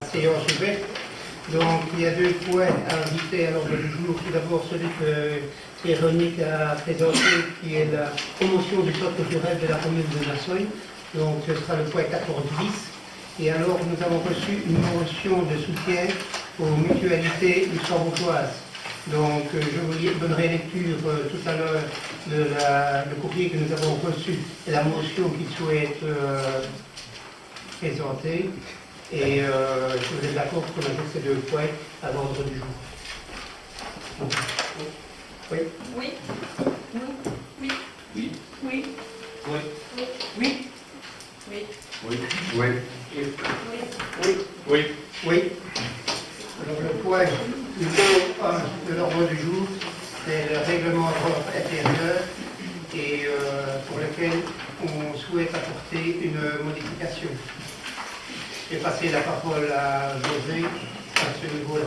séance ouverte. Donc il y a deux points à inviter à l'ordre du jour. Tout d'abord celui que Véronique a présenté, qui est la promotion du centre culturel de la commune de Nassoy. Donc ce sera le point 14 bis. Et alors nous avons reçu une motion de soutien aux mutualités luxembourgeoises. Donc je vous donnerai lecture tout à l'heure de le courrier que nous avons reçu et la motion qu'ils souhaitent présenter. Et si vous êtes d'accord pour qu'on ajoute ces deux points à l'ordre du jour. Oui. Oui. Oui. Oui. Oui. Oui. Oui. Oui. Oui. Oui. Oui. Oui. Oui. Oui. Alors le point numéro 1 de l'ordre du jour, c'est le règlement d'ordre intérieur et pour lequel on souhaite apporter une modification. Je vais passer la parole à José à ce niveau-là.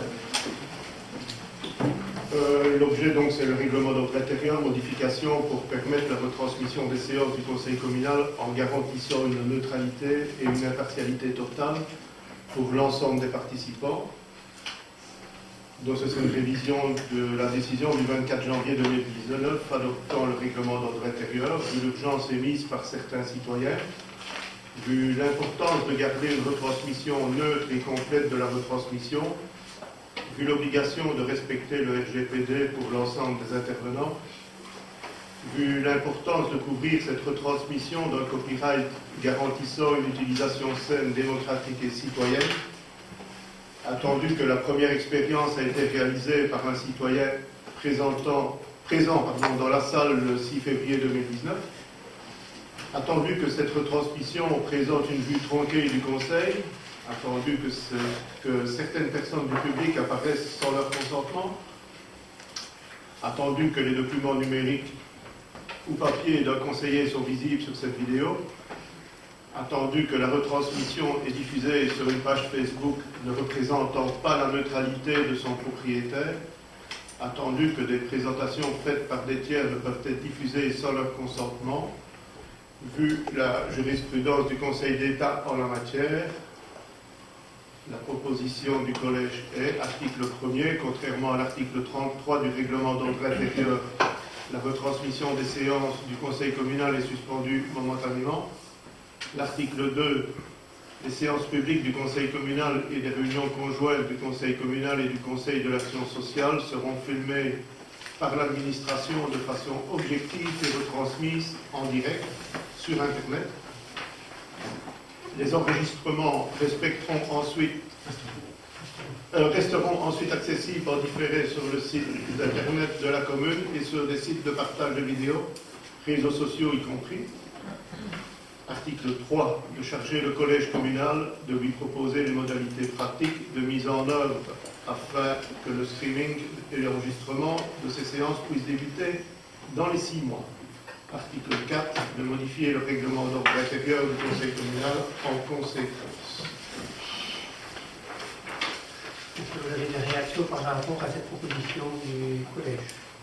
L'objet donc c'est le règlement d'ordre intérieur, modification pour permettre la retransmission des séances du conseil communal en garantissant une neutralité et une impartialité totale pour l'ensemble des participants. Donc ce serait une révision de la décision du 24 janvier 2019 adoptant le règlement d'ordre intérieur, vu l'urgence émise par certains citoyens, vu l'importance de garder une retransmission neutre et complète de la retransmission, vu l'obligation de respecter le RGPD pour l'ensemble des intervenants, vu l'importance de couvrir cette retransmission d'un copyright garantissant une utilisation saine, démocratique et citoyenne, attendu que la première expérience a été réalisée par un citoyen présent dans la salle le 6 février 2019, attendu que cette retransmission présente une vue tronquée du Conseil, attendu que certaines personnes du public apparaissent sans leur consentement, attendu que les documents numériques ou papier d'un conseiller sont visibles sur cette vidéo, attendu que la retransmission est diffusée sur une page Facebook ne représentant pas la neutralité de son propriétaire, attendu que des présentations faites par des tiers ne peuvent être diffusées sans leur consentement, vu la jurisprudence du Conseil d'État en la matière. La proposition du collège est, article 1er, contrairement à l'article 33 du règlement d'ordre intérieur, la retransmission des séances du conseil communal est suspendue momentanément. L'article 2, les séances publiques du conseil communal et des réunions conjointes du conseil communal et du conseil de l'action sociale seront filmées par l'administration de façon objective et retransmises en direct sur Internet. Les enregistrements resteront ensuite accessibles en différé sur le site Internet de la commune et sur des sites de partage de vidéos, réseaux sociaux y compris. Article 3, de charger le collège communal de lui proposer les modalités pratiques de mise en œuvre afin que le streaming et l'enregistrement de ces séances puissent débuter dans les 6 mois. Article 4, de modifier le règlement d'ordre intérieur du conseil communal en conséquence. Est-ce que vous avez des réactions par rapport à cette proposition du collège?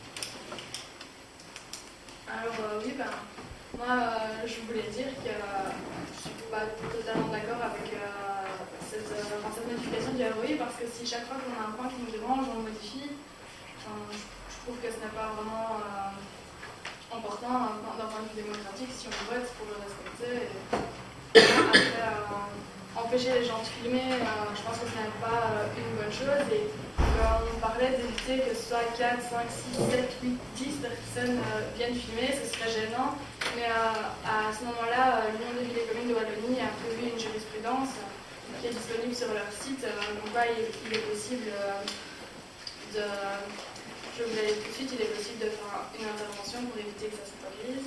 Alors oui, moi je voulais dire que je ne suis pas totalement d'accord avec cette modification du ROI, parce que si chaque fois qu'on a un point qui nous dérange, on le modifie, je trouve que ce n'est pas vraiment important d'un point de vue démocratique. Si on vote, pour le respecter. Et après, empêcher les gens de filmer, je pense que ce n'est pas une bonne chose. Et on parlait d'éviter que ce soit 4, 5, 6, 7, 8, 10 personnes viennent filmer, ce serait gênant. Mais à ce moment-là, l'Union des villes et communes de Wallonie a prévu une jurisprudence qui est disponible sur leur site. Donc là, il est possible de... Je vous l'ai dit tout de suite, il est possible de faire une intervention pour éviter que ça se produise.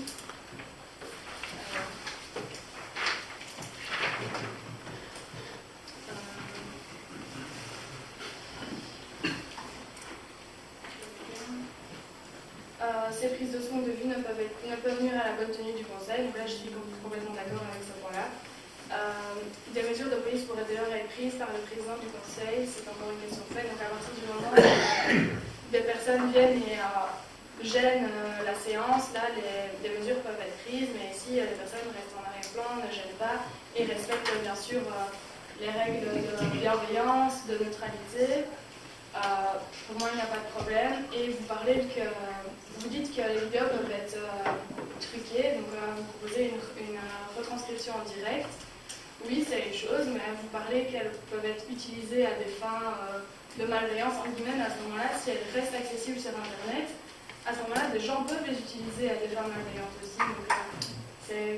Ces prises de son de vue ne peuvent nuire à la bonne tenue du conseil. Donc là, je suis complètement d'accord avec ce point-là. Des mesures de police pourraient d'ailleurs être prises par le président du conseil. C'est encore une question faite. Donc à partir du moment où des personnes viennent et gênent la séance, là, des mesures peuvent être prises, mais si les personnes restent en arrière-plan, ne gênent pas et respectent bien sûr les règles de bienveillance, de neutralité. Pour moi, il n'y a pas de problème. Et vous dites que les vidéos peuvent être truquées, donc vous proposez une retranscription en direct. Oui, c'est une chose, mais vous parlez qu'elles peuvent être utilisées à des fins de malveillance, en guillemets, mais à ce moment-là, si elles restent accessibles sur Internet, à ce moment-là, des gens peuvent les utiliser à des fins malveillantes aussi. Donc, c'est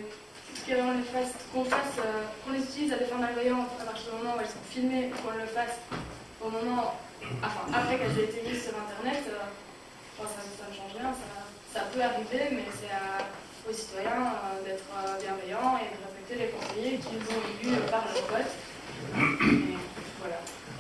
qu'on les utilise à des fins malveillantes à partir du moment où elles sont filmées, ou qu'on le fasse au moment, après qu'elles aient été mises sur Internet, ça ne change rien. Ça peut arriver, mais c'est aux citoyens d'être bienveillants et de respecter les conseillers qu'ils ont élus par leur vote. Et voilà.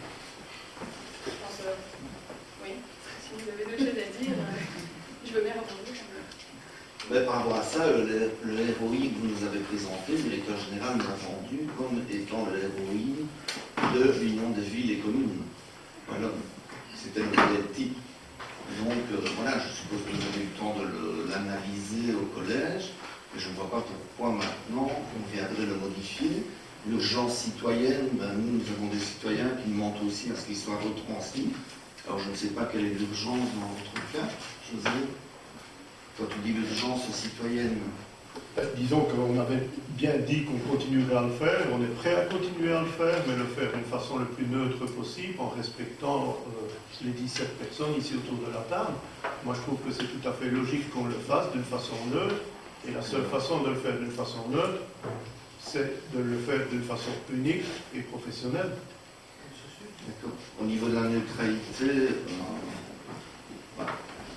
Je pense, oui, si vous avez d'autres choses à dire, je veux bien répondre. Mais par rapport à ça, le ROI que vous nous avez présenté, le directeur général nous a vendu comme étant le ROI de l'Union des villes et communes. Voilà, c'était le modèle type. Donc voilà, je suppose que vous avez eu le temps de l'analyser au collège, et je ne vois pas pourquoi maintenant on viendrait le modifier. L'urgence citoyenne, nous avons des citoyens qui demandent aussi à ce qu'ils soient retransmis. Alors je ne sais pas quelle est l'urgence dans votre cas, José. Quand tu dis l'urgence citoyenne. Disons qu'on avait bien dit qu'on continuerait à le faire, on est prêt à continuer à le faire, mais le faire d'une façon le plus neutre possible, en respectant les 17 personnes ici autour de la table. Moi je trouve que c'est tout à fait logique qu'on le fasse d'une façon neutre, et la seule façon de le faire d'une façon neutre, c'est de le faire d'une façon unique et professionnelle. D'accord. Au niveau de la neutralité, voilà.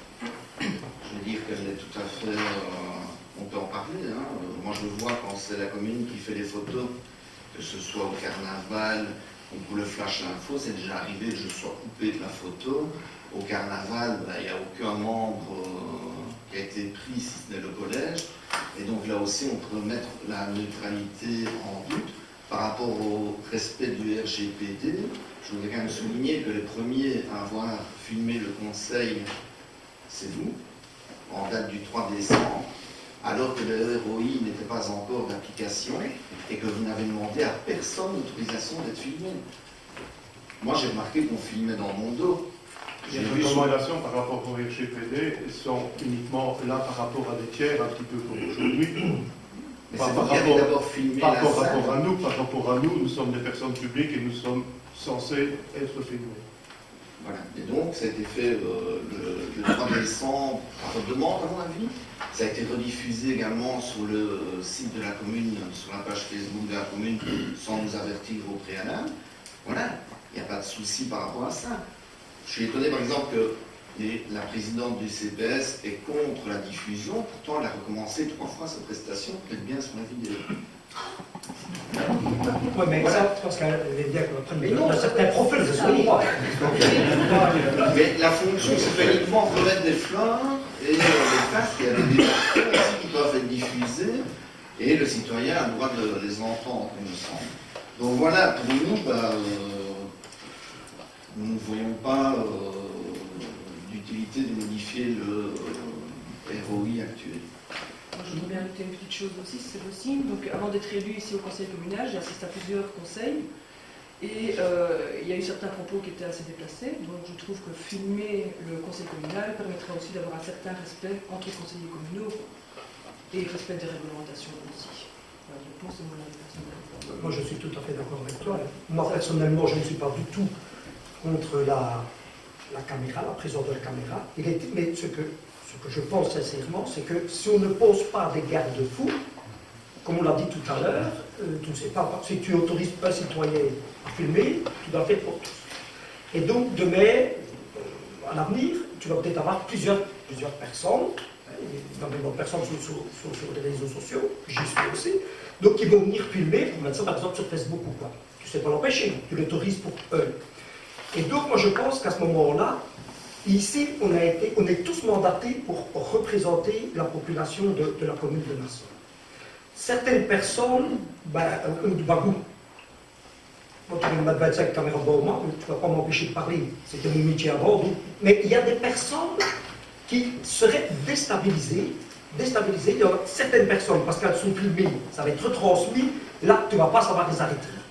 Je veux dire qu'elle est tout à fait... on peut en parler. Hein. Moi, je vois quand c'est la commune qui fait les photos, que ce soit au carnaval ou pour le flash info, c'est déjà arrivé que je sois coupé de la photo. Au carnaval, il n'y a aucun membre qui a été pris, si ce n'est le collège. Et donc là aussi, on peut mettre la neutralité en doute. Par rapport au respect du RGPD, je voudrais quand même souligner que les premiers à avoir filmé le conseil, c'est vous, en date du 3 décembre, alors que le ROI n'était pas encore d'application et que vous n'avez demandé à personne l'autorisation d'être filmé. Moi, j'ai remarqué qu'on filmait dans mon dos. Les recommandations par rapport au RGPD sont uniquement là par rapport à des tiers, un petit peu comme aujourd'hui. Mais c'est vous qui avez d'abord filmé par rapport à nous, nous sommes des personnes publiques et nous sommes censés être filmés. Voilà. Et donc, ça a été fait le 3 décembre par demande, à mon avis. Ça a été rediffusé également sur le site de la commune, sur la page Facebook de la commune, sans nous avertir au préalable. Voilà, il n'y a pas de souci par rapport à ça. Je suis étonné, par exemple, que la présidente du CPS est contre la diffusion, pourtant elle a recommencé 3 fois sa prestation, peut-être bien sur la vidéo. Oui, mais voilà. Ça, je pense qu'elle est bien qu'on prenne certains profils de ce livre. Mais la fonction, c'est uniquement remettre des fleurs et les faces, il y a des déclarations aussi qui peuvent être diffusées, et le citoyen a le droit de les entendre, il me semble. Donc voilà, pour nous, nous ne voyons pas d'utilité de modifier le ROI actuel. Je voudrais bien ajouter une petite chose aussi, si c'est possible. Donc, avant d'être élu ici au conseil communal, j'ai assisté à plusieurs conseils et il y a eu certains propos qui étaient assez déplacés. Donc, je trouve que filmer le conseil communal permettrait aussi d'avoir un certain respect entre conseillers communaux et respect des réglementations aussi. Voilà, je pense que c'est mon avis personnel. Moi, je suis tout à fait d'accord avec toi. Moi, personnellement, je ne suis pas du tout contre la caméra, la présence de la caméra. Mais ce que je pense sincèrement, c'est que si on ne pose pas des garde-fous, comme on l'a dit tout à l'heure, tu ne sais pas, si tu autorises un citoyen à filmer, tu dois le faire pour tous. Et donc, demain, à l'avenir, tu vas peut-être avoir plusieurs personnes, énormément de personnes sur les réseaux sociaux, j'y suis aussi, donc qui vont venir filmer, pour mettre ça par exemple sur Facebook ou quoi. Tu ne sais pas l'empêcher, tu l'autorises pour eux. Et donc, moi je pense qu'à ce moment-là, ici, on est tous mandatés pour représenter la population de la commune de Nassau. Certaines personnes, du bagou, moi tu vas me mettre 25 caméras devant moi, tu ne vas pas m'empêcher de parler, c'était mon métier avant, mais il y a des personnes qui seraient déstabilisées. Il y a certaines personnes, parce qu'elles sont filmées, ça va être retransmis, là tu ne vas pas savoir les arrêter.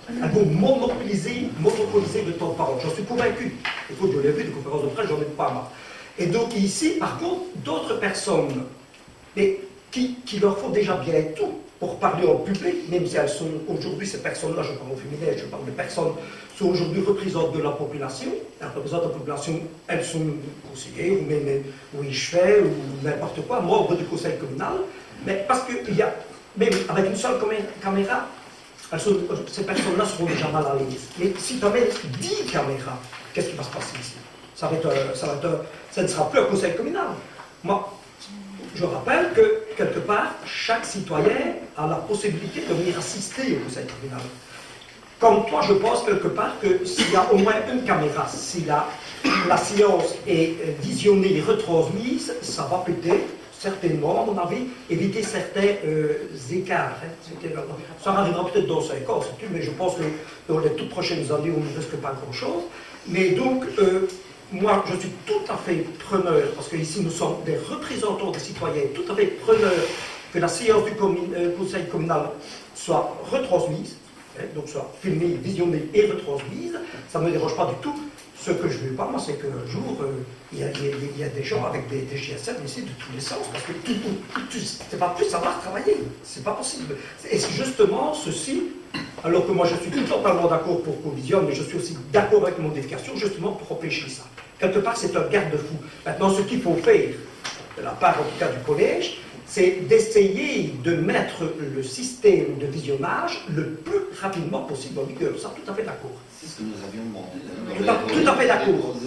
Elles vont monopoliser le temps de parole. J'en suis convaincu. Écoute, je l'ai vu, des conférences de presse, j'en ai pas mal. Et donc ici, par contre, d'autres personnes, mais qui leur font déjà bien et tout pour parler en public, même si elles sont aujourd'hui, ces personnes-là, je parle au féminin, je parle de personnes, sont aujourd'hui représentantes de la population. Elles représentent la population, elles sont conseillères, ou même oui, je fais, ou n'importe quoi, membres du conseil communal. Mais parce qu'il y a, même avec une seule caméra, ces personnes-là seront déjà mal à l'aise. Mais si tu amènes 10 caméras, qu'est-ce qui va se passer ici? Ça ne sera plus un conseil communal. Moi, je rappelle que, quelque part, chaque citoyen a la possibilité de venir assister au conseil communal. Comme toi, je pense quelque part que s'il y a au moins une caméra, si la séance est visionnée et retransmise, ça va peut-être, certainement, à mon avis, éviter certains écarts. Hein. Ça arrivera peut-être dans 5 ans, mais je pense que dans les toutes prochaines années, on ne risque pas grand-chose. Mais donc, moi, je suis tout à fait preneur, parce qu'ici, nous sommes des représentants des citoyens, tout à fait preneur que la séance du conseil communal soit retransmise, hein, donc soit filmée, visionnée et retransmise. Ça ne me dérange pas du tout. Ce que je ne veux pas, moi, c'est qu'un jour, il y a des gens avec des GSM ici de tous les sens, parce que tu ne vas plus savoir travailler. C'est pas possible. Et c'est justement ceci, alors que moi, je suis totalement d'accord pour qu'on visionne, mais je suis aussi d'accord avec les modifications, justement pour empêcher ça. Quelque part, c'est un garde-fou. Maintenant, ce qu'il faut faire, de la part en tout cas du collège, c'est d'essayer de mettre le système de visionnage le plus rapidement possible en vigueur. Ça, tout à fait d'accord. C'est ce que nous avions demandé. Tout à fait d'accord.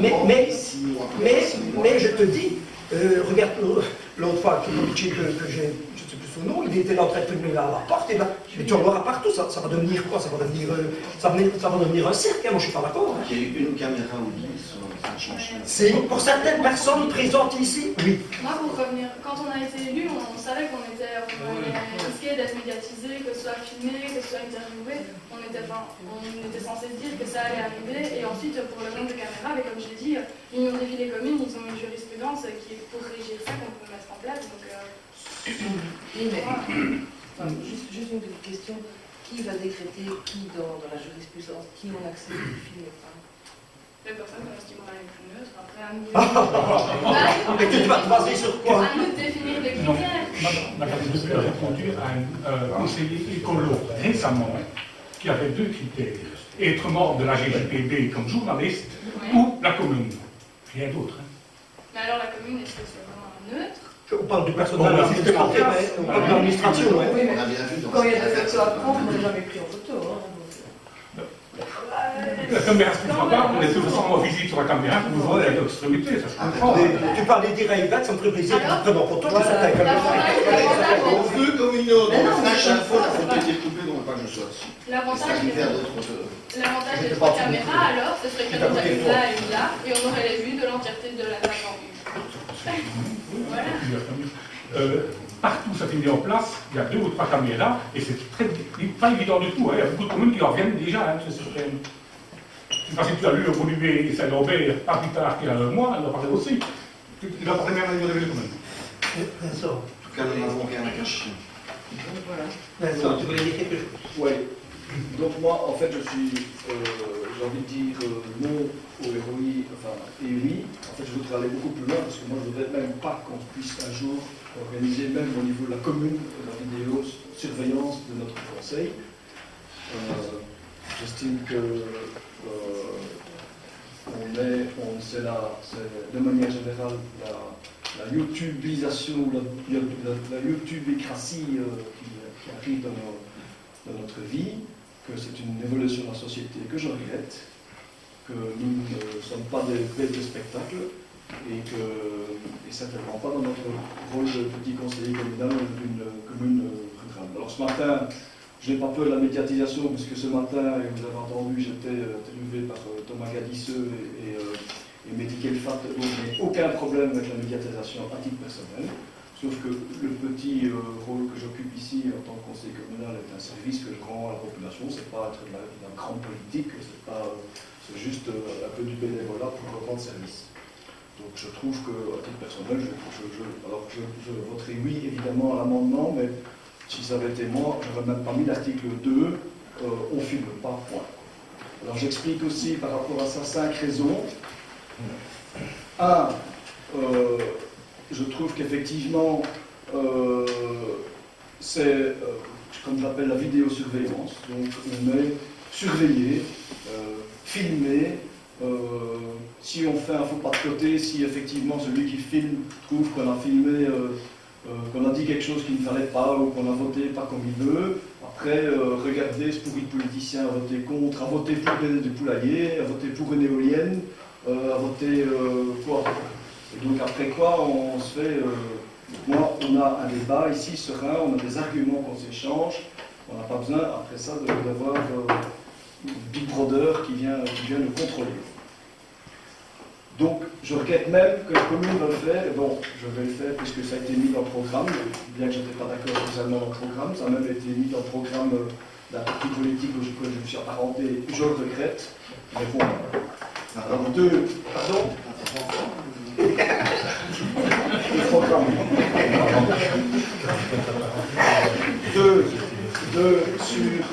Mais je te dis, regarde l'autre fois, que j'ai, je ne sais plus son nom, il était là en train de filmer à la porte, et là, mais tu en verras partout, ça va devenir quoi? Ça va devenir un cirque, hein, moi je suis pas d'accord. Hein. Il y a eu une caméra ou 10, ça change. C'est pour certaines personnes présentes ici, oui. Moi, pour revenir, quand on a été élu, on savait qu'on risquait d'être médiatisé, que ce soit filmé, que ce soit interviewé. On était censé se dire que ça allait arriver. Et ensuite, pour le nombre de caméras, mais comme je l'ai dit, l'Union des villes et communes, ils ont une jurisprudence qui est pour régir ça qu'on peut mettre en place. Donc, juste une petite question. Qui va décréter qui dans la jurisprudence, qui ont accès au film et pas? Les personnes qu'on estime la plus neutre, après à nous. Mais tu vas te baser sur quoi? À nous de définir les critères. Madame Dupuis a répondu à un conseiller écolo récemment qui avait 2 critères. Être membre de la GJPB comme journaliste ou la commune. Rien d'autre. Hein. Mais alors la commune, est-ce que c'est vraiment neutre? On parle du personnel assisté, on parle de l'administration. Oui, mais On a bien vu dans quand il y a des photos à prendre, on n'a jamais pris en photo. Hein, La caméra ne se fera pas, on est de toute façon en visite sur la caméra pour vous voir à l'extrémité, ça se comprend. Tu parlais d'Iraïbat, ça me ferait plaisir de prendre en photo, je sais pas. On veut comme une autre. À chaque fois, la photo était coupée, donc pas que je sois dessus. L'avantage des 3 caméras, alors, ce serait que nous avions là et là, et on aurait les vues de l'entièreté de la vue. Voilà. Partout ça s'est mis en place, il y a 2 ou 3 caméras, et c'est pas évident du tout. Hein. Il y a beaucoup de communes qui en reviennent déjà hein, ce système. Je ne sais pas si tu as lu Olivier et Saint-Lambert, pas plus tard qu'il y a un mois, il en parlait aussi. Il en parlait même à niveau de quand même. Vincent. En tout cas, nous n'avons rien à cacher. Vincent, tu voulais dire quelque chose? Oui. Donc moi, en fait, je suis, j'ai envie de dire non au ROI, enfin, et oui. En fait, je voudrais aller beaucoup plus loin, parce que moi, je ne voudrais même pas qu'on puisse un jour organiser, même au niveau de la commune, la vidéo surveillance de notre conseil. J'estime que c'est de manière générale la YouTubeisation ou la YouTubécratie qui arrive dans notre vie, que c'est une évolution de la société que je regrette, que nous ne sommes pas des bêtes de spectacle et certainement pas dans notre rôle de petit conseiller communal d'une commune rurale. Alors ce matin, je n'ai pas peur de la médiatisation, puisque ce matin, et vous avez entendu, j'étais interviewé par Thomas Gadisseux et Mehdi Kelfat, donc je n'ai aucun problème avec la médiatisation à titre personnel, sauf que le petit rôle que j'occupe ici en tant que conseiller communal est un service que je rends à la population, c'est pas être de la grande politique, c'est juste un peu du bénévolat pour rendre service. Donc je trouve qu'à titre personnel, je voterai oui évidemment à l'amendement, mais si ça avait été moi, je n'aurais même pas mis l'article 2 on ne filme pas, point. Alors j'explique aussi par rapport à ça 5 raisons. 1, je trouve qu'effectivement, c'est, comme je l'appelle, la vidéosurveillance. Donc on est surveillé, filmé. Si on fait un faux pas de côté, si effectivement celui qui filme trouve qu'on a filmé, qu'on a dit quelque chose qu'il ne fallait pas ou qu'on a voté pas comme il veut, après regardez ce pourri de politicien a voté contre, a voté pour des poulaillers, a voté pour une éolienne, a voté quoi. Et donc après quoi on se fait, moi on a un débat ici serein, on a des arguments qu'on s'échange, on n'a pas besoin après ça d'avoir Big Brother qui vient nous contrôler. Donc, je regrette même que la commune va le faire, et bon, je vais le faire puisque ça a été mis dans le programme, bien que je n'étais pas d'accord spécialement dans le programme, ça a même été mis dans le programme d'un parti politique où je me suis apparenté, je le regrette. Mais bon, alors pardon le programme. Sur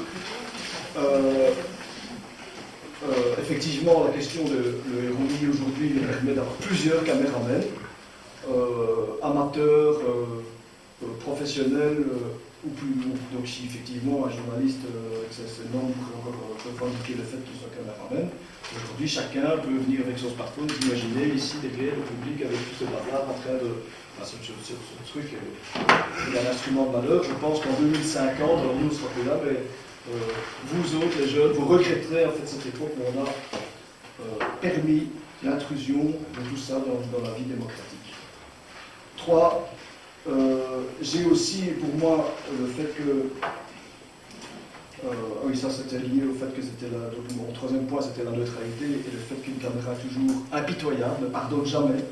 effectivement, la question de le ROI aujourd'hui nous permet d'avoir plusieurs caméramens, amateurs, professionnels ou plus lourds. Donc si effectivement un journaliste avec ses normes peut revendiquer le fait qu'il soit caméraman, aujourd'hui chacun peut venir avec son smartphone, vous imaginez ici derrière le public avec tout ce bazar en train de... Enfin, ce truc est un instrument de malheur. Je pense qu'en 2050, alors nous ne serons plus là, mais vous autres, les jeunes, vous regretterez en fait cette époque où on a permis l'intrusion de tout ça dans la vie démocratique. 3, j'ai aussi pour moi le fait que oui, ça c'était lié au fait que c'était la... Donc, mon troisième point c'était la neutralité et le fait qu'une caméra toujours impitoyable ne pardonne jamais,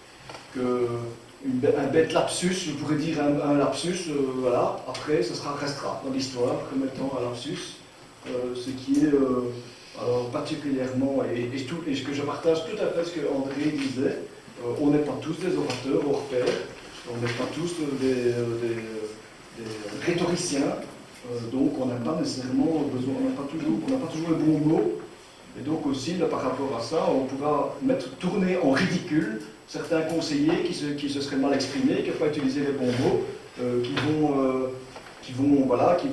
un bête lapsus, je pourrais dire un lapsus, voilà, après ce restera dans l'histoire comme étant un lapsus, ce qui est alors, particulièrement, et ce que je partage tout à fait ce que André disait, on n'est pas tous des orateurs hors pair, on n'est pas tous des rhétoriciens, donc on n'a pas nécessairement besoin, on n'a pas toujours le bon mot, et donc aussi là, par rapport à ça, on pourra tourner en ridicule certains conseillers qui se seraient mal exprimés, qui n'ont pas utilisé les bons mots, qui vont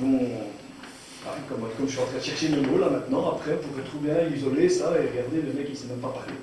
comme je suis en train de chercher mes mots là maintenant, après on pourrait tout bien isoler ça et regarder le mec qui ne sait même pas parler.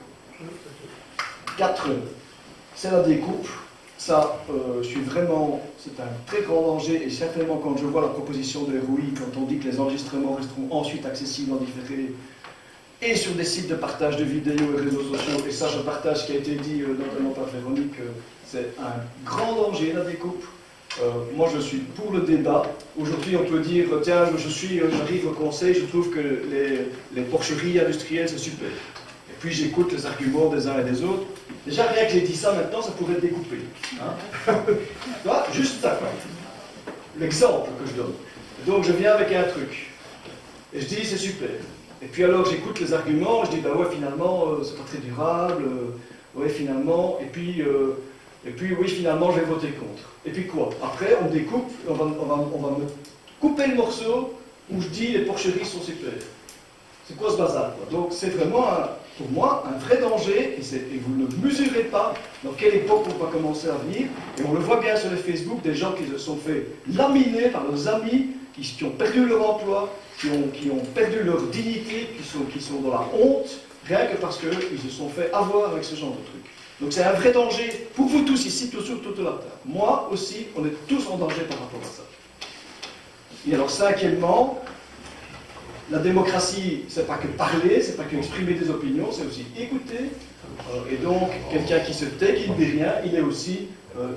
4, c'est la découpe. Ça, c'est un très grand danger, et certainement quand je vois la proposition de ROI, quand on dit que les enregistrements resteront ensuite accessibles en différé, et sur des sites de partage de vidéos et réseaux sociaux, et ça je partage ce qui a été dit notamment par Véronique, c'est un grand danger la découpe. Moi je suis pour le débat. Aujourd'hui on peut dire, tiens, j'arrive au conseil, je trouve que les porcheries industrielles c'est super. Et puis j'écoute les arguments des uns et des autres. Déjà rien que j'ai dit ça maintenant, ça pourrait être découpé. Hein. Voilà, juste ça. L'exemple que je donne. Donc je viens avec un truc. Et je dis c'est super. Et puis alors j'écoute les arguments, je dis bah ouais finalement c'est pas très durable, ouais finalement, et puis oui finalement je vais voter contre. Et puis quoi? Après on découpe, on va me couper le morceau où je dis les porcheries sont super. C'est quoi ce bazar quoi? Donc c'est vraiment pour moi un vrai danger, et vous ne mesurez pas dans quelle époque on va commencer à venir, et on le voit bien sur les Facebook, des gens qui se sont fait laminer par leurs amis, qui ont perdu leur emploi, qui ont perdu leur dignité, qui sont dans la honte, rien que parce qu'ils se sont fait avoir avec ce genre de truc. Donc c'est un vrai danger pour vous tous ici, tous sur toute la terre. Moi aussi, on est tous en danger par rapport à ça. Et alors cinquièmement, la démocratie, c'est pas que parler, c'est pas que exprimer des opinions, c'est aussi écouter. Et donc, quelqu'un qui se tait, qui ne dit rien, il est aussi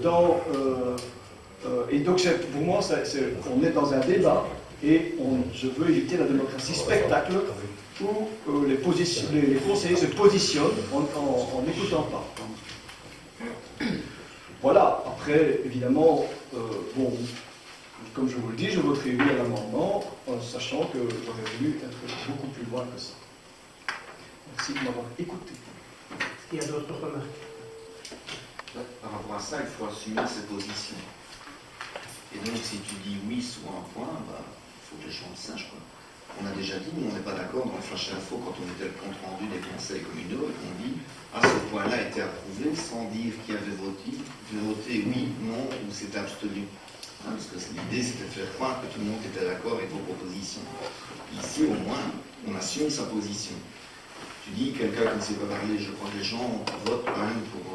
et donc, pour moi, on est dans un débat, et je veux éviter la démocratie spectacle, où les conseillers se positionnent en n'écoutant pas. Voilà, après, évidemment, bon, comme je vous le dis, je voterai oui à l'amendement, en sachant que j'aurais voulu être beaucoup plus loin que ça. Merci de m'avoir écouté. Est-ce qu'il y a d'autres remarques? Par rapport à ça, il faut assumer ses positions. Et donc, si tu dis oui sur un point, il faut que les gens le sachent, quoi. On a déjà dit, nous on n'est pas d'accord dans le Flash Info quand on était le compte rendu des conseils communaux et qu'on dit ah ce point-là a été approuvé sans dire qui avait voté oui, non ou c'était abstenu. Hein, parce que l'idée c'était de faire croire que tout le monde était d'accord avec vos propositions. Ici au moins on assume sa position. Tu dis quelqu'un qui ne sait pas parler, je crois que les gens votent quand même pour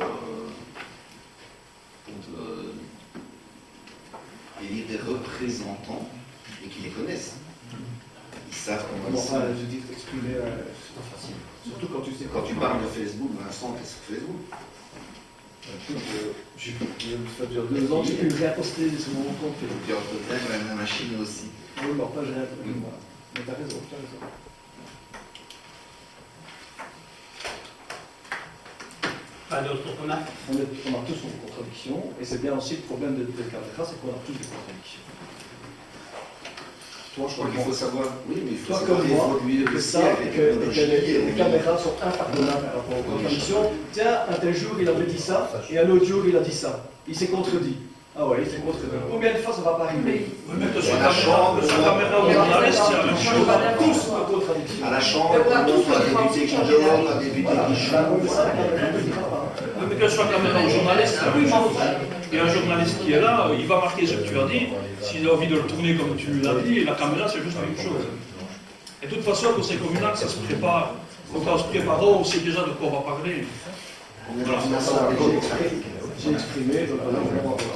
élire des représentants et qui les connaissent. Ils savent comment ils sont. Je dis exprimer, c'est pas facile. Surtout quand tu sais. Quand tu parles de Facebook, Vincent, t'es sur Facebook. Ça fait déjà 2 ans que j'ai plus rien posté sur mon compte Facebook. Tu as peut-être la machine aussi. Oui, mais enfin, j'ai rien. Mais t'as raison, t'as raison. Pas d'autres remarques? On a tous une contradiction, et c'est bien aussi le problème des caméras, c'est qu'on a tous des contradictions. Toi, Je crois qu'il faut savoir, oui, mais il faut toi savoir comme moi, évoluer que aussi ça, avec que la technologie. les caméras sont impardonnables par rapport aux contradictions. Tiens, un tel jour il avait dit ça, et un autre jour il a dit ça. Il s'est contredit. Ah ouais, il s'est contredit. Combien de fois ça va pas arriver? Mais que ce soit caméra ou journaliste, c'est la même chose. Tous en contradiction. À la Chambre, on a député qui dort, on a député qui chante. Mais que ce soit caméra ou journaliste, c'est la même chose. Et un journaliste qui est là, il va marquer ce que tu as dit. S'il a envie de le tourner comme tu l'as dit, et la caméra, c'est juste la même chose. Et de toute façon, le conseil communal, ça se prépare. Donc en se préparant, on sait déjà de quoi on va parler. On est dans une assemblée démocratique. J'ai exprimé, donc voilà, on va voter.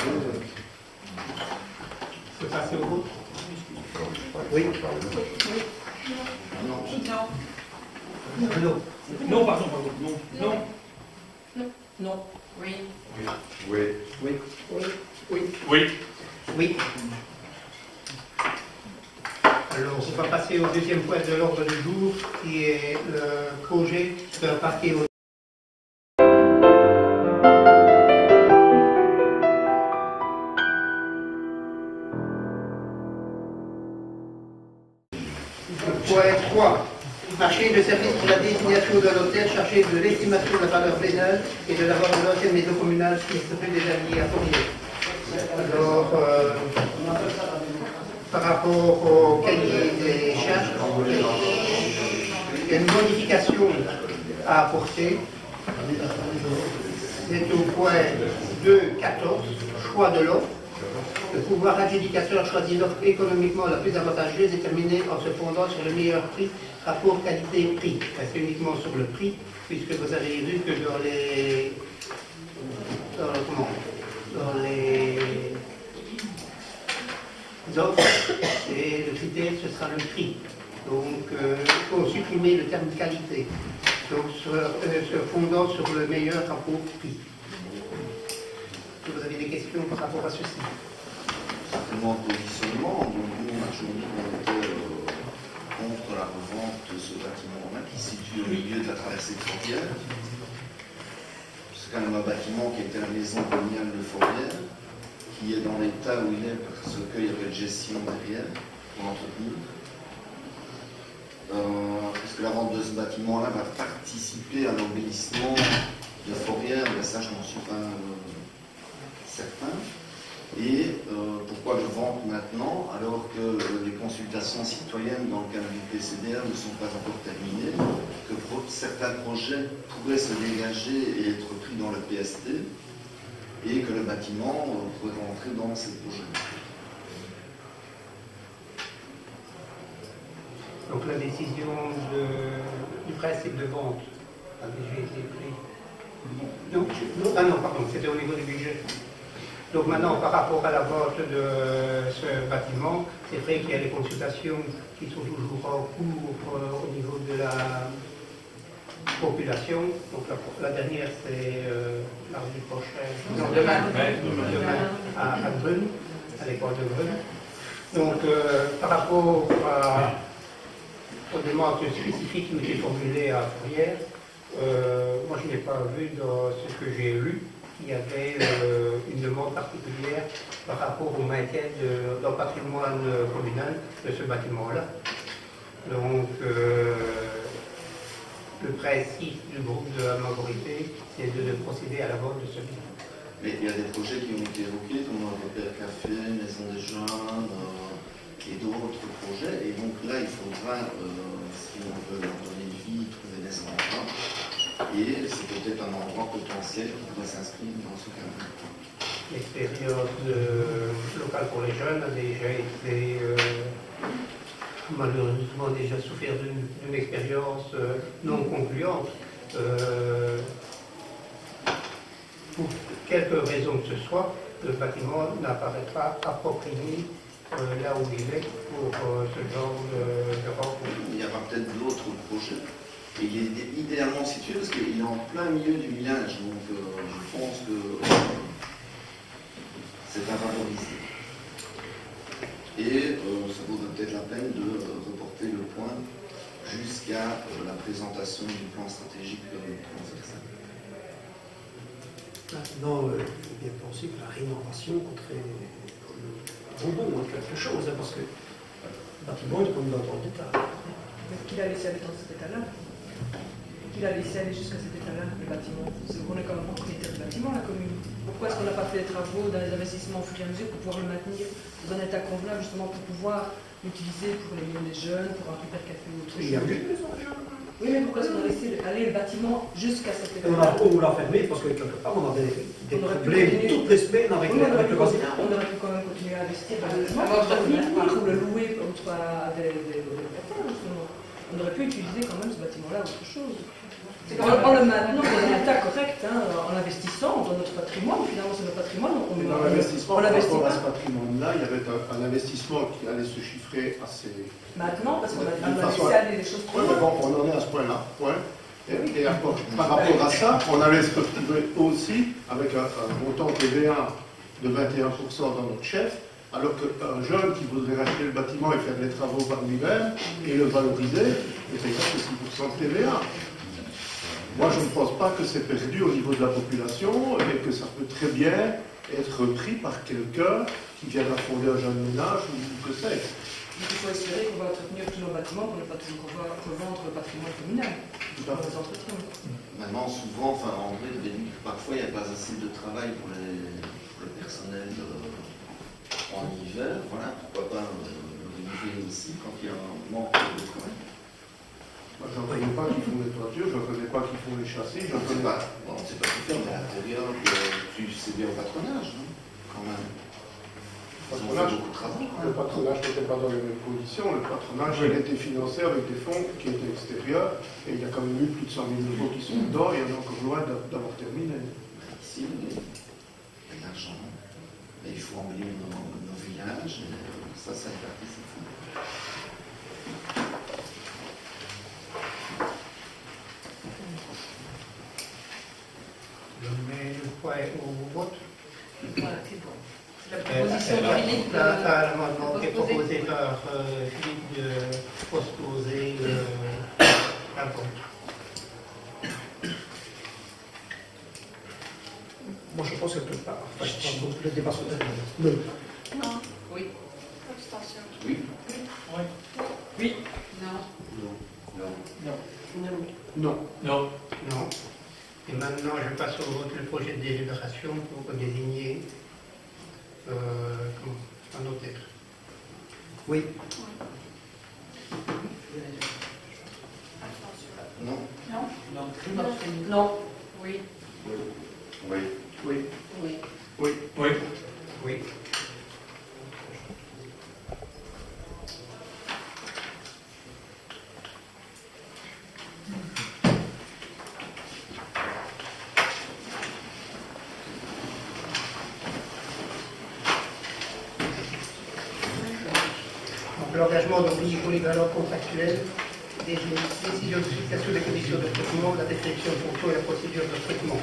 Se passer au vote? Oui. Non. Non, pardon, non. Non. Non. Oui. Oui. Oui. Oui. Oui. Oui. Alors, on va passer au deuxième point de l'ordre du jour, qui est le projet d'un parquet au Point 3. Marché de service pour la désignation de l'hôtel chargé de l'estimation de la valeur vénale et de la vente de l'ancienne maison communale qui serait des Alliés à Fournier. Alors, par rapport au cahier des charges, il y a une modification à apporter. C'est au point 2.14, choix de l'offre. Le pouvoir adjudicateur choisit l'offre économiquement la plus avantageuse déterminée en se fondant sur le meilleur prix, rapport qualité-prix. C'est uniquement sur le prix, puisque vous avez vu que dans les offres, et le critère, ce sera le prix. Donc, il faut supprimer le terme qualité. Donc, se fondant sur le meilleur rapport prix. Est-ce que vous avez des questions par rapport à ceci? Simplement de positionnement, donc nous on a toujours dit qu'on était contre la revente de ce bâtiment-là qui se situe au milieu de la traversée de Fourvière. C'est quand même un bâtiment qui était la maison coloniale de Fourvière, qui est dans l'état où il est parce qu'il y avait une gestion derrière pour l'entretenir. Est-ce que la vente de ce bâtiment-là va participer à l'embellissement de Fourvière? Ça, je n'en suis pas certain. Et pourquoi le vendre maintenant alors que les consultations citoyennes dans le cadre du PCDR ne sont pas encore terminées, que certains projets pourraient se dégager et être pris dans le PST et que le bâtiment pourrait rentrer dans ces projets. Donc la décision du principe de vente a déjà été prise. Non, ah non, pardon, c'était au niveau du budget. Donc maintenant, par rapport à la vente de ce bâtiment, c'est vrai qu'il y a des consultations qui sont toujours en cours au niveau de la population. Donc la dernière, c'est mardi prochain, non, demain à Brune, à l'école de Brune. Donc par rapport aux demandes spécifiques qui ont été formulées à Fourvière, moi je n'ai pas vu dans ce que j'ai lu qu'il y avait une demande particulière par rapport au maintien dans le patrimoine communal de ce bâtiment-là. Donc le principe du groupe de la majorité, c'est de procéder à la vente de ce bien. Mais il y a des projets qui ont été évoqués, comme le Repère Café, Maison des Jeunes, et d'autres projets. Et donc là, il faudra, si on veut leur donner vie, trouver des endroits. Et c'est peut-être un endroit potentiel qui pourrait s'inscrire dans ce cadre. L'expérience locale pour les jeunes a déjà été malheureusement déjà souffert d'une expérience non concluante. Pour quelque raison que ce soit, le bâtiment n'apparaît pas approprié là où il est pour ce genre de rencontre. Il y aura peut-être d'autres projets. Et il est idéalement situé parce qu'il est en plein milieu du village, donc je pense que c'est à valoriser. Et ça vaudrait peut-être la peine de reporter le point jusqu'à la présentation du plan stratégique transversal. Maintenant, il faut bien penser que la rénovation coûterait le bonbon, quelque chose, hein, parce que le bâtiment est comme dans l'état. Mais qu'il a laissé aller dans cet état-là. Qu'il a laissé aller jusqu'à cet état-là, le bâtiment. On est quand même propriétaire du bâtiment, la commune. Pourquoi est-ce qu'on n'a pas fait des travaux dans les investissements au fur et à mesure pour pouvoir le maintenir dans un état convenable, justement pour pouvoir l'utiliser pour les millions des jeunes, pour un hyper-café ou autre chose? Il y a eu des gens. Oui, mais pourquoi est-ce qu'on a laissé aller le bâtiment jusqu'à cet Et état-là? on l'a fermé parce que quelque part on avait des problèmes toutes les semaines avec le voisinage. On aurait pu quand même continuer à investir dans le logement, pour le louer à des locataires, justement. On aurait pu utiliser quand même ce bâtiment-là autre chose. En le maintenant dans un état correct, hein, en investissant dans notre patrimoine, finalement c'est notre patrimoine. Dans l'investissement, par rapport à ce patrimoine-là, il y avait un investissement qui allait se chiffrer assez. Maintenant, parce qu'on a laissé aller les choses trop Oui, mais bon, on en est à ce point-là. Ouais. Et par rapport à ça, on allait se retrouver aussi avec un montant TVA de 21% dans notre chef, alors qu'un jeune qui voudrait racheter le bâtiment et faire les travaux par lui-même et le valoriser, il paye que 6% de TVA. Moi, je ne pense pas que c'est perdu au niveau de la population et que ça peut très bien être repris par quelqu'un qui viendra fonder un jeune ménage ou que sais-je. Il faut espérer qu'on va entretenir tous nos bâtiments pour ne pas toujours revendre le patrimoine communal. Pour les entretiens. Maintenant, souvent, André devait dire que parfois il n'y a pas assez de travail pour le personnel en hiver. Voilà, pourquoi pas l'hiver aussi quand il y a un manque de travail. Moi, je ne connais pas qui font les toitures, je ne connais pas qui font les châssis, je ne connais pas. Bon, on ne sait pas tout faire, mais à l'intérieur, tu sais bien au patronage, non quand même. Le patronage n'était pas dans les mêmes conditions. Le patronage il a été financé avec des fonds qui étaient extérieurs et il y a quand même eu plus de 100 000 euros qui sont dedans et on est encore loin d'avoir terminé. Ici, il y a de l'argent. Mais il faut embellir nos villages. Et ça fait partie de ça. Je mets le point au vote. Voilà, c'est bon. La proposition de Philippe. L'amendement qui est proposé par Philippe de postposer un compte. Moi je pense que quelque part, le débat sur le Non. Oui. Abstention. Oui. Oui. Non. Non. Non. Et maintenant, je passe au vote le projet de délibération pour désigner un notaire. Oui. Non. Non. Oui. Oui. Oui. Oui. Oui. Oui. Oui. L'engagement d'obliger pour les valeurs contractuelles, des décisions de fixation des conditions de traitement, la description de contrôle et la procédure de traitement.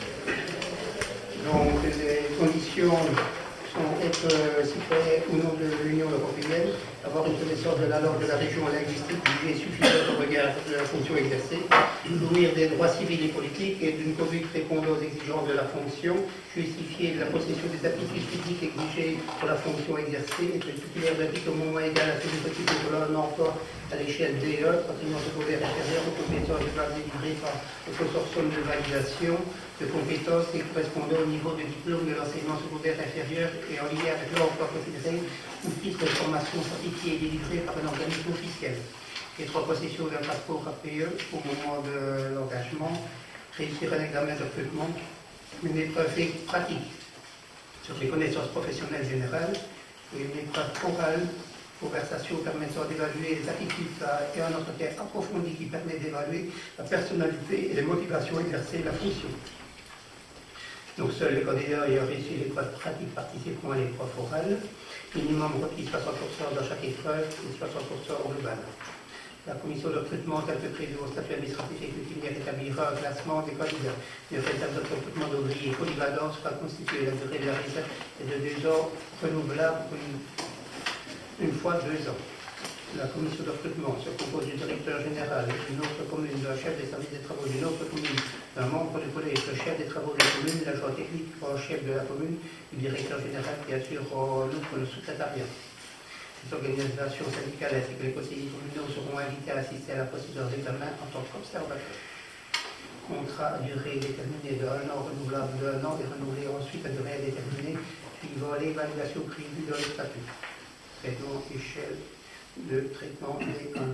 Donc les conditions sont être citoyen ou non de l'Union européenne, avoir une connaissance de la langue de la région linguistique jugée suffisante au regard de la fonction exercée, jouir des droits civils et politiques et d'une conduite répondant aux exigences de la fonction, justifier de la possession des aptitudes physiques exigées pour la fonction exercée, être titulaire d'un titre au moment égal à celui occupé pour un emploi à l'échelle DE, enseignement secondaire inférieur aux compétences de base délivrées par le consortium de validation de compétences et correspondant au niveau de diplôme de l'enseignement secondaire inférieur et en lien avec l'emploi considéré ou titre de formation certifié et délivré par un organisme officiel. Et 3 possessions d'un passeport APE au moment de l'engagement, réussir un examen de recrutement, une épreuve pratique sur les connaissances professionnelles générales et une épreuve orale, conversation permettant d'évaluer les attitudes et un entretien approfondi qui permet d'évaluer la personnalité et les motivations à exercer la fonction. Donc seuls les candidats ayant réussi l'épreuve pratique participeront à l'épreuve orale. Minimum requis 60% dans chaque épreuve et 60% au global. La commission de recrutement, telle que prévue au statut administratif et coutumier, établira un classement des candidats. Une réserve de recrutement d'ouvriers polyvalents sera constituée. La durée de la réserve est de 2 ans, renouvelable une fois 2 ans. La commission de recrutement se compose du directeur général d'une autre commune, d'un chef des services des travaux d'une autre commune, d'un membre du collège, le chef des travaux de la commune, l'agent technique en chef de la commune, du directeur général qui assure en outre le secrétariat. Les organisations syndicales ainsi que les conseillers communaux seront invités à assister à la procédure d'examen en tant qu'observateurs. Contrat à durée déterminée de 1 an, renouvelable de 1 an et renouvelé ensuite à durée indéterminée, suivant l'évaluation prévue dans le statut. Traitement échelle de traitement des 1.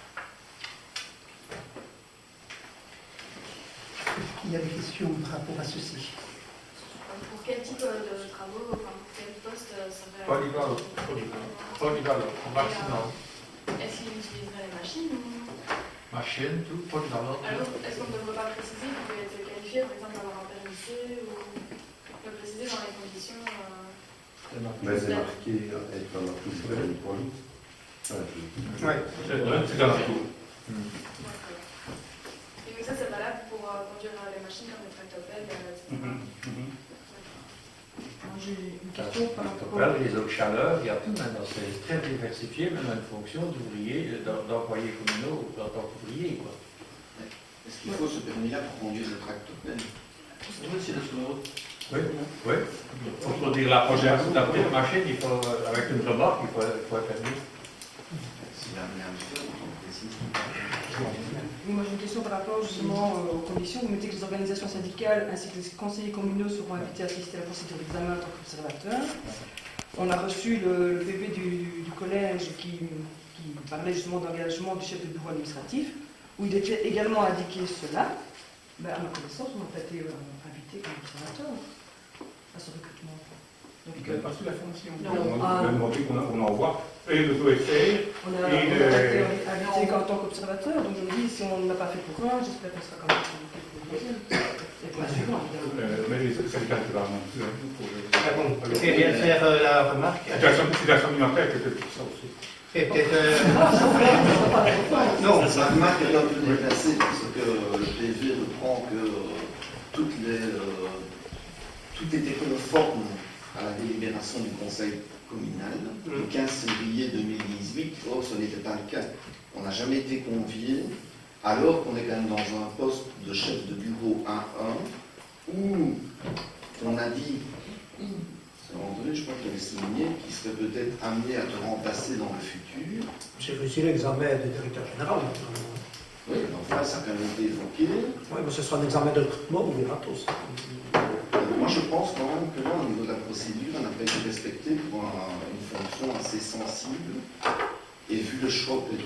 Est-ce qu'il y a des questions par rapport à ceci? Pour quel type de travaux, enfin, pour quel poste ça va? Polyvalent, au maximum. Est-ce qu'il utiliserait les machines ou... Machine, tout, polyvalent. Alors, est-ce qu'on ne devrait pas préciser qu'il peut être qualifié, par exemple, d'avoir un permis C ou le préciser dans les conditions Mais c'est marqué être dans la touche de l'électronique. Oui, c'est dans la tour. Et donc ça, c'est valable pour conduire les machines comme les tractopelles, etc. J'ai une question par rapport Les eaux de chaleur, il y a tout maintenant, c'est très diversifié, même une fonction d'ouvrier, d'employés communaux en tant qu'ouvrier. Est-ce qu'il faut ce permis-là pour conduire le tractopelle? Oui, c'est le slow. Oui, oui. Pour conduire la prochaine machine, il faut, avec une remorque, il faut un permis. S'il a rien à faire, on précise. Oui, moi j'ai une question par rapport justement aux conditions. Vous mettez que les organisations syndicales ainsi que les conseillers communaux seront invités à assister à la procédure d'examen en tant qu'observateurs. On a reçu le PV du collège qui parlait justement d'engagement du chef de bureau administratif, où il était également indiqué cela. Ben, à ma connaissance, on n'a pas été invité comme observateur à ce recrutement. Donc, il n'a pas reçu la fonction. Non. On a demandé qu'on envoie et le OFR. On a été invité en tant qu'observateur, donc je me dis, si on ne l'a pas fait pour un, j'espère qu'on sera quand même invité pour le deuxième. Et pour la suivante, évidemment. Mais les syndicats ne non plus. Ah bon, et bien faire la remarque. C'est la supplémentaire qui était pour ça aussi. Et peut-être. Non, la remarque est un peu déplacée parce que le PV reprend que tout était conforme à la délibération du Conseil communal le 15 février 2018. Or, ce n'était pas le cas. On n'a jamais été convié, alors qu'on est quand même dans un poste de chef de bureau 1-1, où on a dit, c'est André, je crois qu'il avait souligné, qu'il serait peut-être amené à te remplacer dans le futur. J'ai réussi l'examen de directeur général. Oui, mais enfin, ça a quand même été évoqué. Oui, mais ce sera un examen de recrutement, on verra tous. Moi, je pense quand même que là, au niveau de la procédure, on n'a pas été respecté pour une fonction assez sensible et vu le choix opéré.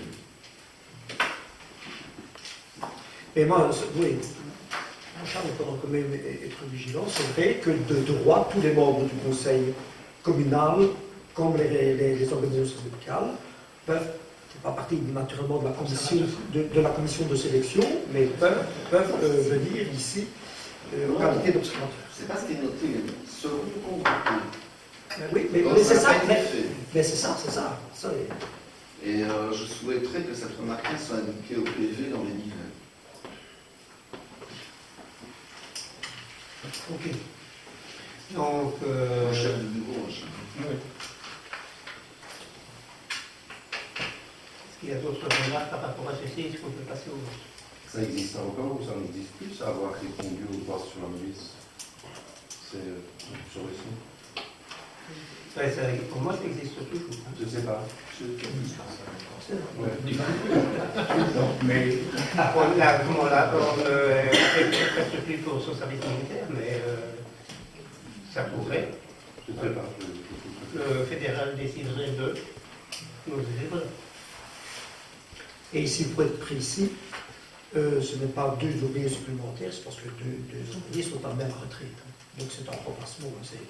Mais moi, oui, Charles, il faudra quand même être vigilant. C'est vrai que de droit, tous les membres du conseil communal, comme les organisations syndicales, peuvent, pas partie naturellement de la commission la commission de sélection, mais peuvent venir ici en qualité d'observateur. C'est pas ce qui est noté, seront convoqués. Oui, mais c'est ça. Mais c'est ça, c'est ça. Et je souhaiterais que cette remarque soit indiquée au PV dans les livres. Ok. Donc. Chef de bureau, Oui. S'il y a d'autres remarques par rapport à ceci, est-ce qu'on peut passer au vote? Ça existe encore ou ça n'existe plus, avoir répondu aux droits sur la police? C'est sur le site. Pour moi, ça existe toujours. Hein. Je ne sais pas. Mais on ne reste plus pour son service militaire, mais ça pourrait. Je ne sais pas. Le fédéral déciderait de nos élèves. Et ici, pour être précis, ce n'est pas 2 ouvriers supplémentaires, c'est parce que deux ouvriers sont en même retraite. Donc c'est un remplacement.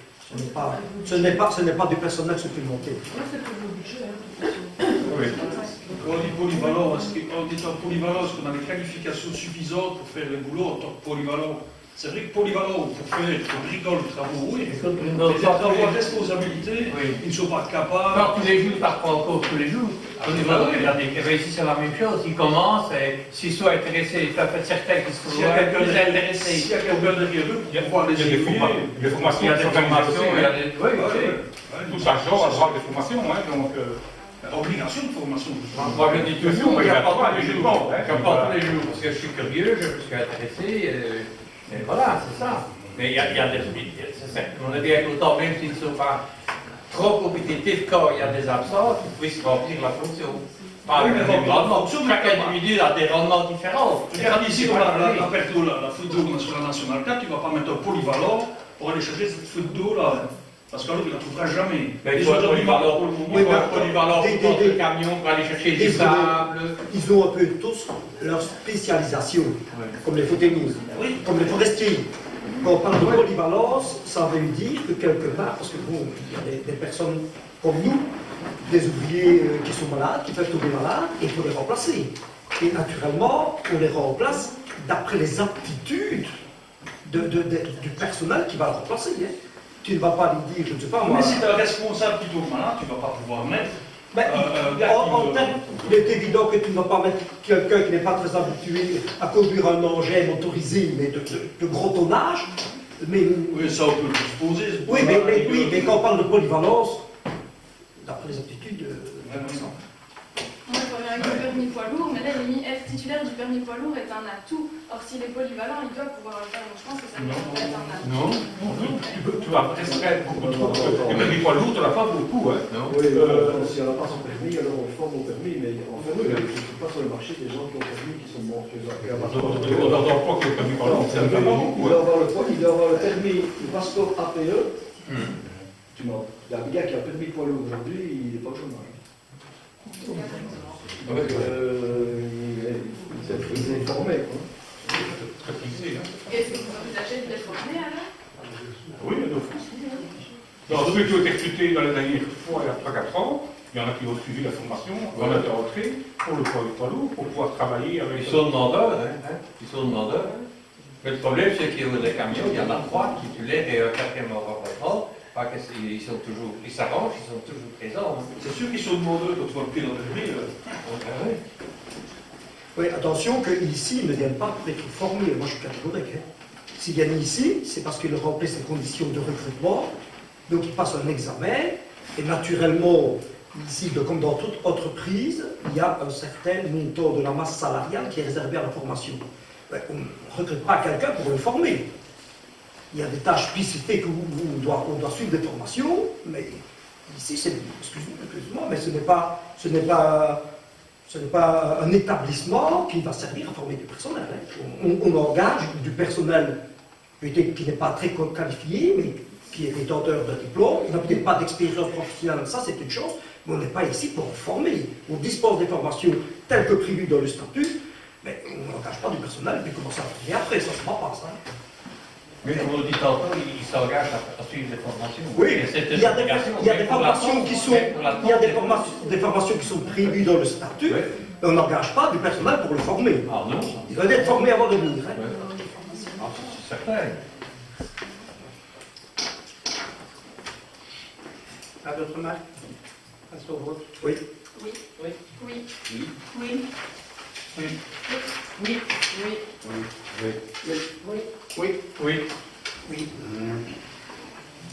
Ce n'est pas du personnel supplémentaire. C'est pour le budget. Hein, Oui. On dit polyvalent, en étant polyvalent, est-ce qu'on a les qualifications suffisantes pour faire le boulot en tant que polyvalent? C'est vrai que polyvalent, pour faire le brigand, le travaux, oui. Mais les travaux à responsabilité, ils ne sont pas capables. Pas tous les jours, ça prend encore tous les jours. Ici, c'est la même chose. Ils commencent, s'ils sont intéressés, il y a certains qui sont plus intéressés. S'il y a quelqu'un derrière eux, il y a pouvoir les évaluer. Les formations, il y a des formations, tout ça, genre, à droit des formations, donc. Obligation de formation. Moi, je dis toujours, mais il n'y a pas tous les jours. Parce que je suis curieux, je suis intéressé. Et voilà, c'est ça. Mais il y a des. On a dit autant, même s'ils ne sont pas trop compétitifs quand il y a des absences, ils puissent remplir la fonction. Chaque individu a des rendements différents. Regarde ici, la faute d'eau sur la Nationale 4, tu ne vas pas mettre un polyvalent pour aller chercher cette faute d'eau là. Parce qu'alors, il ne la trouvera jamais. Mais il faut un polyvalent pour le moment. Il faut un polyvalent pour porter le camion, pour aller chercher du sable. Ils ont un peu tous leur spécialisation, comme les photénistes, comme les forestiers. Quand on parle de polyvalence, ça veut dire que quelque part, parce que bon, il y a des personnes comme nous, des ouvriers qui sont malades, qui peuvent tomber malades, et il faut les remplacer. Et naturellement, on les remplace d'après les aptitudes du personnel qui va le remplacer. Hein. Tu ne vas pas lui dire, je ne sais pas moi. Mais si tu es un responsable qui tombe malade, tu ne vas pas pouvoir mettre. Il est évident que tu ne vas pas mettre quelqu'un qui n'est pas très habitué à conduire un engin motorisé, mais de gros tonnage. Mais, oui, ça on peut le supposer. Oui, mais quand on parle de polyvalence, d'après les aptitudes, Moi, je reviens avec le permis poids lourd, mais là, il est mis être titulaire du permis poids lourd est un atout. Or, s'il est polyvalent, il doit pouvoir le faire. Donc, je pense que ça doit être un atout. Non, tu vas restreindre beaucoup trop. Et même les poids lourds, tu n'en as pas beaucoup. Hein. Oui, si on n'a pas son permis, alors on forme au permis, mais en fait, il ne trouve pas sur le marché des gens qui ont permis, qui sont bons. On n'entend pas que le permis poids lourd, c'est un peu beaucoup. Il doit avoir le permis, le passeport APE. Il y a un gars qui a un permis poids lourd aujourd'hui, il n'est pas au chômage. Il est formé. Est-ce que vous envisagez de les former alors? Oui, d'office. Alors, ceux qui ont été recrutés dans les dernières fois, il y a 3-4 ans, il y en a qui ont suivi la formation, on a été rentrés pour le poids lourd, pour pouvoir travailler avec. Ils sont demandeurs, Ils sont demandeurs. Mais le problème, c'est qu'il y a des camions, il y en a 3 titulaires et un 4e en retraite. Ils sont toujours, ils s'arrangent, ils sont toujours présents. C'est sûr qu'ils sont demandeurs quand tu vois le pied dans le permis. Oui, attention qu'ici, ils ne viennent pas pour être formés. Moi, je suis catégorique. Hein. S'ils viennent ici, c'est parce qu'ils remplissent les conditions de recrutement. Donc, ils passent un examen. Et naturellement, ici, comme dans toute entreprise, il y a un certain montant de la masse salariale qui est réservé à la formation. On ne recrute pas quelqu'un pour le former. Il y a des tâches spécifiques où on doit suivre des formations, mais ici, excuse-moi, mais ce n'est pas un établissement qui va servir à former du personnel. Hein. On engage du personnel peut-être qui n'est pas très qualifié, mais qui est détenteur d'un diplôme, il n'a peut-être pas d'expérience professionnelle, ça c'est une chose, mais on n'est pas ici pour former. On dispense des formations telles que prévues dans le statut, mais on n'engage pas du personnel, puis commence à former après, ça ne se va pas, ça. Mais comme on dit tantôt, ils s'engagent à suivre des formations. Oui, il y a des formations qui sont prévues dans le statut, mais on n'engage pas du personnel pour le former. Ah non. Il doit être formé avant de venir. Hein. Ah, c'est certain. Pas d'autres marques? Passe au vote. Oui. Oui. Oui. Oui. Oui. Oui. Oui. Oui. Oui. Oui. Oui. Oui.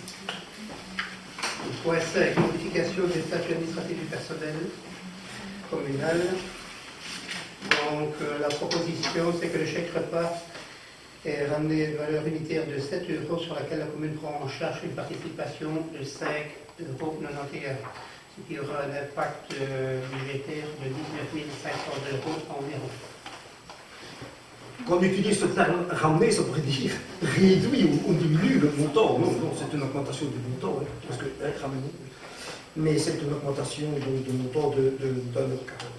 Point 5, modification des statuts administratifs du personnel. communal. Donc la proposition, c'est que le chèque repas est ramené à une valeur unitaire de 7 € sur laquelle la commune prend en charge une participation de 5,91 €, ce qui aura un impact budgétaire de 19 500 € environ. Quand on utilise ce terme ramener, ça pourrait dire réduit ou diminue le montant. Non, non, c'est une augmentation du montant, hein, parce que être ramené, mais c'est une augmentation de montant de 1,40 €.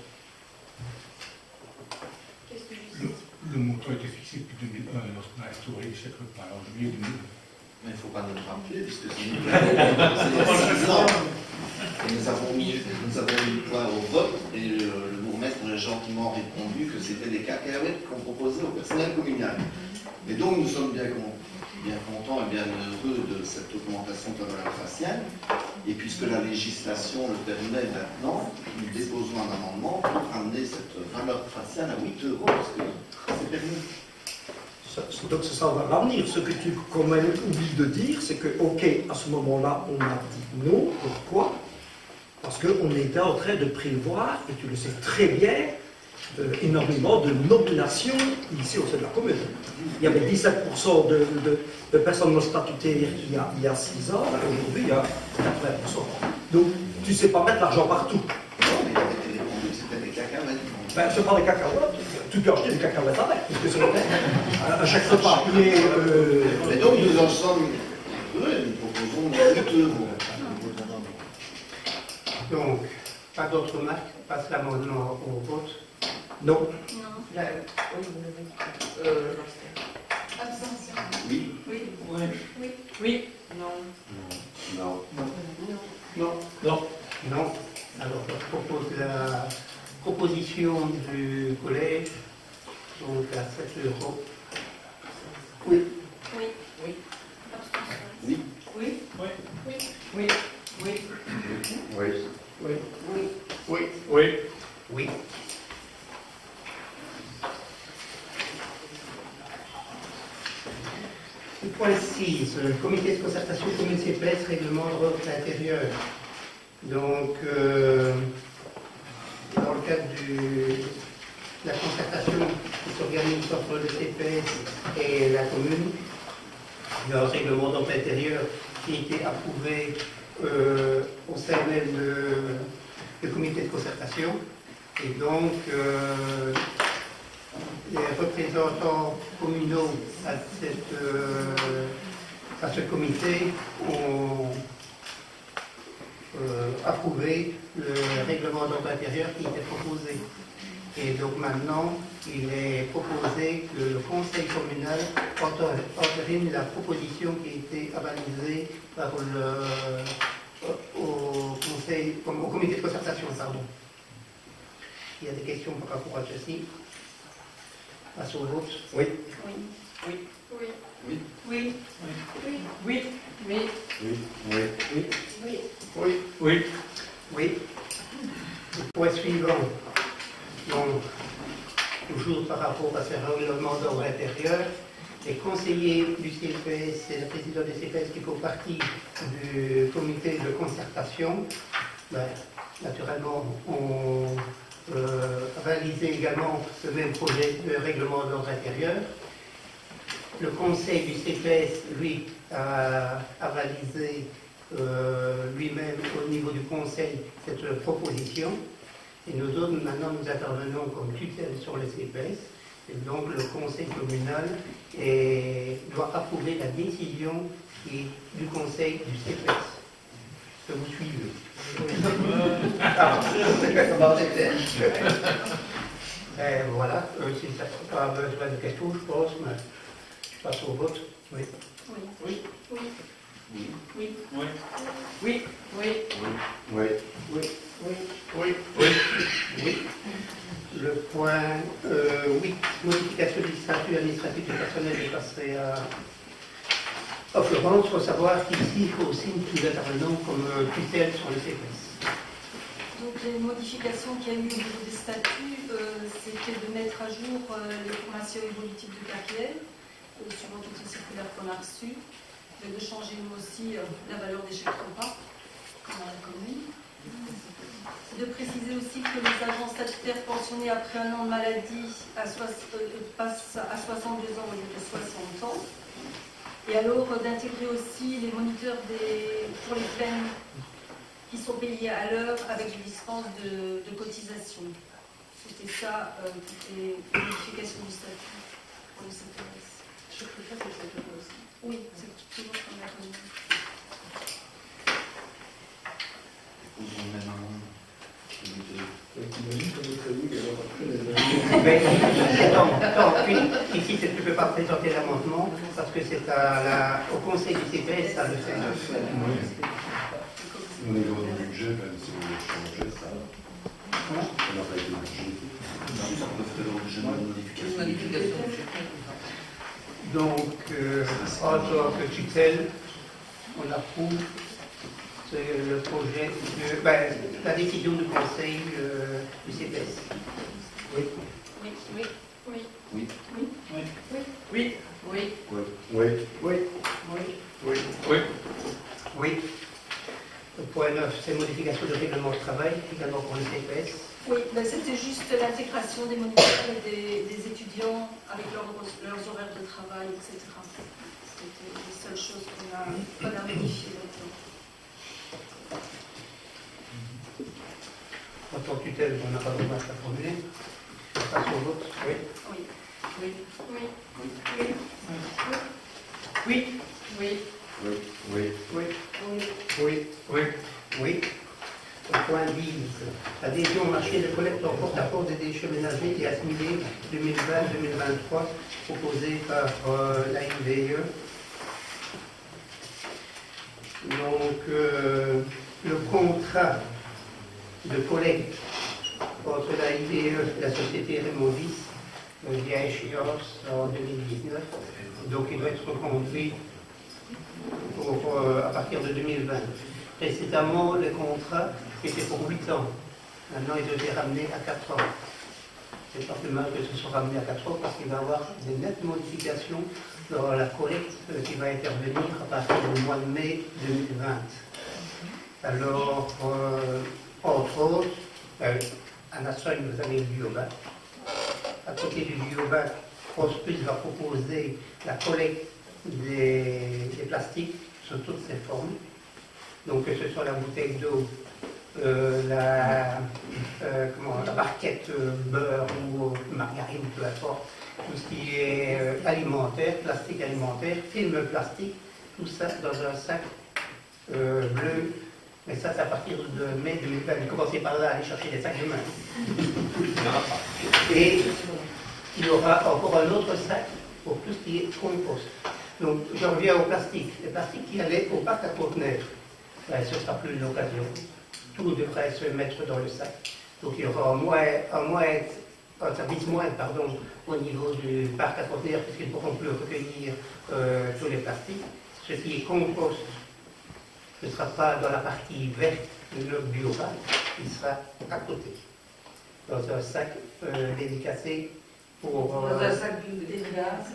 Le montant était fixé depuis 2001 lorsqu'on a instauré les chèques repas en juillet 2002. Mais il ne faut pas nous le rappeler, puisque c'est nous qui avons nous avons mis le point au vote et le bourgmestre a gentiment répondu que c'était des cacahuètes qu'on proposait au personnel communal. Et donc nous sommes bien contents et bien heureux de cette augmentation de la valeur faciale. Et puisque la législation le permet maintenant, nous déposons un amendement pour ramener cette valeur faciale à 8 €, parce que c'est permis. Donc ça va revenir. Ce que tu quand même oublies de dire, c'est que, ok, à ce moment-là, on a dit non. Pourquoi? Parce qu'on était en train de prévoir, et tu le sais très bien, énormément de nominations ici au sein de la commune. Il y avait 17% de personnes non statutaires il y a 6 ans, aujourd'hui il y a 80%. Donc tu ne sais pas mettre l'argent partout. Non, mais il avait été répondu que c'était des cacahuètes. Ben, ce n'est pas des cacahuètes, tu peux acheter des cacahuètes avec, parce que c'est vrai. À chaque repas, mais donc nous en sommes heureux et nous proposons 8 €. Donc, pas d'autres remarques, passe l'amendement au vote. Non. Non. Abstention. Oui. Oui. Oui. Oui. Oui. Non. Non. Non. Non. Non. Alors, je propose la proposition du collège, donc à 7 €. Oui. Oui. Oui. Abstention. Oui. Oui. Oui. Oui. Oui. Oui. Oui. Oui. Oui. Oui. Oui. Oui. Le point 6, le comité de concertation commune CPS, règlement de l'ordre intérieur. Donc, dans le cadre de la concertation qui s'organise entre le CPS et la commune, il y a un règlement d'ordre intérieur qui a été approuvé au sein même du comité de concertation. Et donc, les représentants communaux à ce comité ont approuvé le règlement d'ordre intérieur qui était proposé. Et donc maintenant, il est proposé que le conseil communal entérine la proposition qui a été avalisée par au comité de concertation. Pardon. Il y a des questions par rapport à ceci. Passe au vote. Oui. Oui. Oui. Oui. Oui. Oui. Oui. Oui. Oui. Oui. Oui. Oui. Oui. Oui. Le point suivant. Donc, toujours par rapport à ce règlement d'ordre intérieur, les conseillers du CPS et le président du CPS qui font partie du comité de concertation, naturellement, ont réalisé également le même projet de règlement d'ordre intérieur. Le conseil du CPS, lui, a réalisé lui-même au niveau du conseil cette proposition. Et nous autres, maintenant, nous intervenons comme tutelle sur le CPS. Et donc, le conseil communal doit approuver la décision du conseil du CPS. Que vous suivez. Voilà, si ça n'a pas besoin de questions, je pense, mais je passe au vote. Oui. Oui. Oui. Oui. Oui. Oui. Oui. Oui. Oui. Oui. Oui. Oui. Oui. Oui. Le point 8, modification du statut administratif du personnel, je passerai à Florence. Il faut savoir qu'ici, il faut aussi que nous intervenons comme tutelle sur le CPS. Donc les modifications qu'il y a eu au niveau des statuts, c'était de mettre à jour les formations évolutives de carrière, suivant toutes les circulaires qu'on a reçues, et de changer nous aussi la valeur des chèques repas dans la commune. De préciser aussi que les agents statutaires pensionnés après un an de maladie passent à 62 ans au lieu de 60 ans. Et alors d'intégrer aussi les moniteurs pour les plaines qui sont payés à l'heure avec des dispenses de cotisation. C'était ça, toutes les modifications du statut pour le CPS. Je préfère que ça soit aussi. Oui, c'est toujours comme la commune. Ici, tu ne peux pas présenter l'amendement parce que c'est au conseil du CPS à le faire. Au niveau du budget, même si vous voulez changer ça, on n'a pas été budgété. Ça peut faire l'objet d'une modification. Donc, en tant que tutelle, on approuve le projet la décision du conseil du CPS. Oui. Oui, oui, oui. Oui. Oui. Oui. Oui. Oui. Oui. Oui. Oui. Oui. Oui. Oui. Le point 9, c'est modification du règlement de travail, également pour le CPS. Oui, ben c'était juste l'intégration des moniteurs et des étudiants avec leurs horaires de travail, etc. C'était les seules choses qu'on a modifiées là-dedans. En tant que tutelle, on n'a pas besoin de la formuler. On passe au vote. Oui. Oui. Oui. Oui. Oui. Oui. Oui. Oui. Oui. Oui. Oui. Oui. Oui. Au point 10, l'adhésion au marché de collecte en porte-à-porte des déchets ménagers et assimilés 2020-2023 proposée par l'AIVE. Donc, le contrat de collecte entre l'AIVE et la société Raymondis vient échéance en 2019. Donc, il doit être reconduit à partir de 2020. Précédemment, le contrat était pour 8 ans. Maintenant, il devait ramener à 4 ans. C'est pas plus mal que ce soit ramené à 4 ans parce qu'il va y avoir des nettes modifications dans la collecte qui va intervenir à partir du mois de mai 2020. Alors, entre autres, à Nassogne, vous avez le biobac. À côté du biobac, Prospus va proposer la collecte des plastiques sous toutes ses formes. Donc que ce soit la bouteille d'eau, la barquette beurre ou margarine, peu importe, tout ce qui est alimentaire, plastique alimentaire, film plastique, tout ça dans un sac bleu. Mais ça, c'est à partir de mai 2020. Commencez par là, aller chercher des sacs de main. Et il y aura encore un autre sac pour tout ce qui est compost. Donc, je reviens au plastique. Le plastique qui allait au bac à conteneurs. Ce ne sera plus l'occasion. Tout devrait se mettre dans le sac. Donc il y aura un service moindre au niveau du parc à conteneurs puisqu'ils ne pourront plus recueillir tous les plastiques. Ce qui est compost ne sera pas dans la partie verte de notre biobac, il sera à côté, dans un sac dédicacé pour... Dans un sac biodégradable.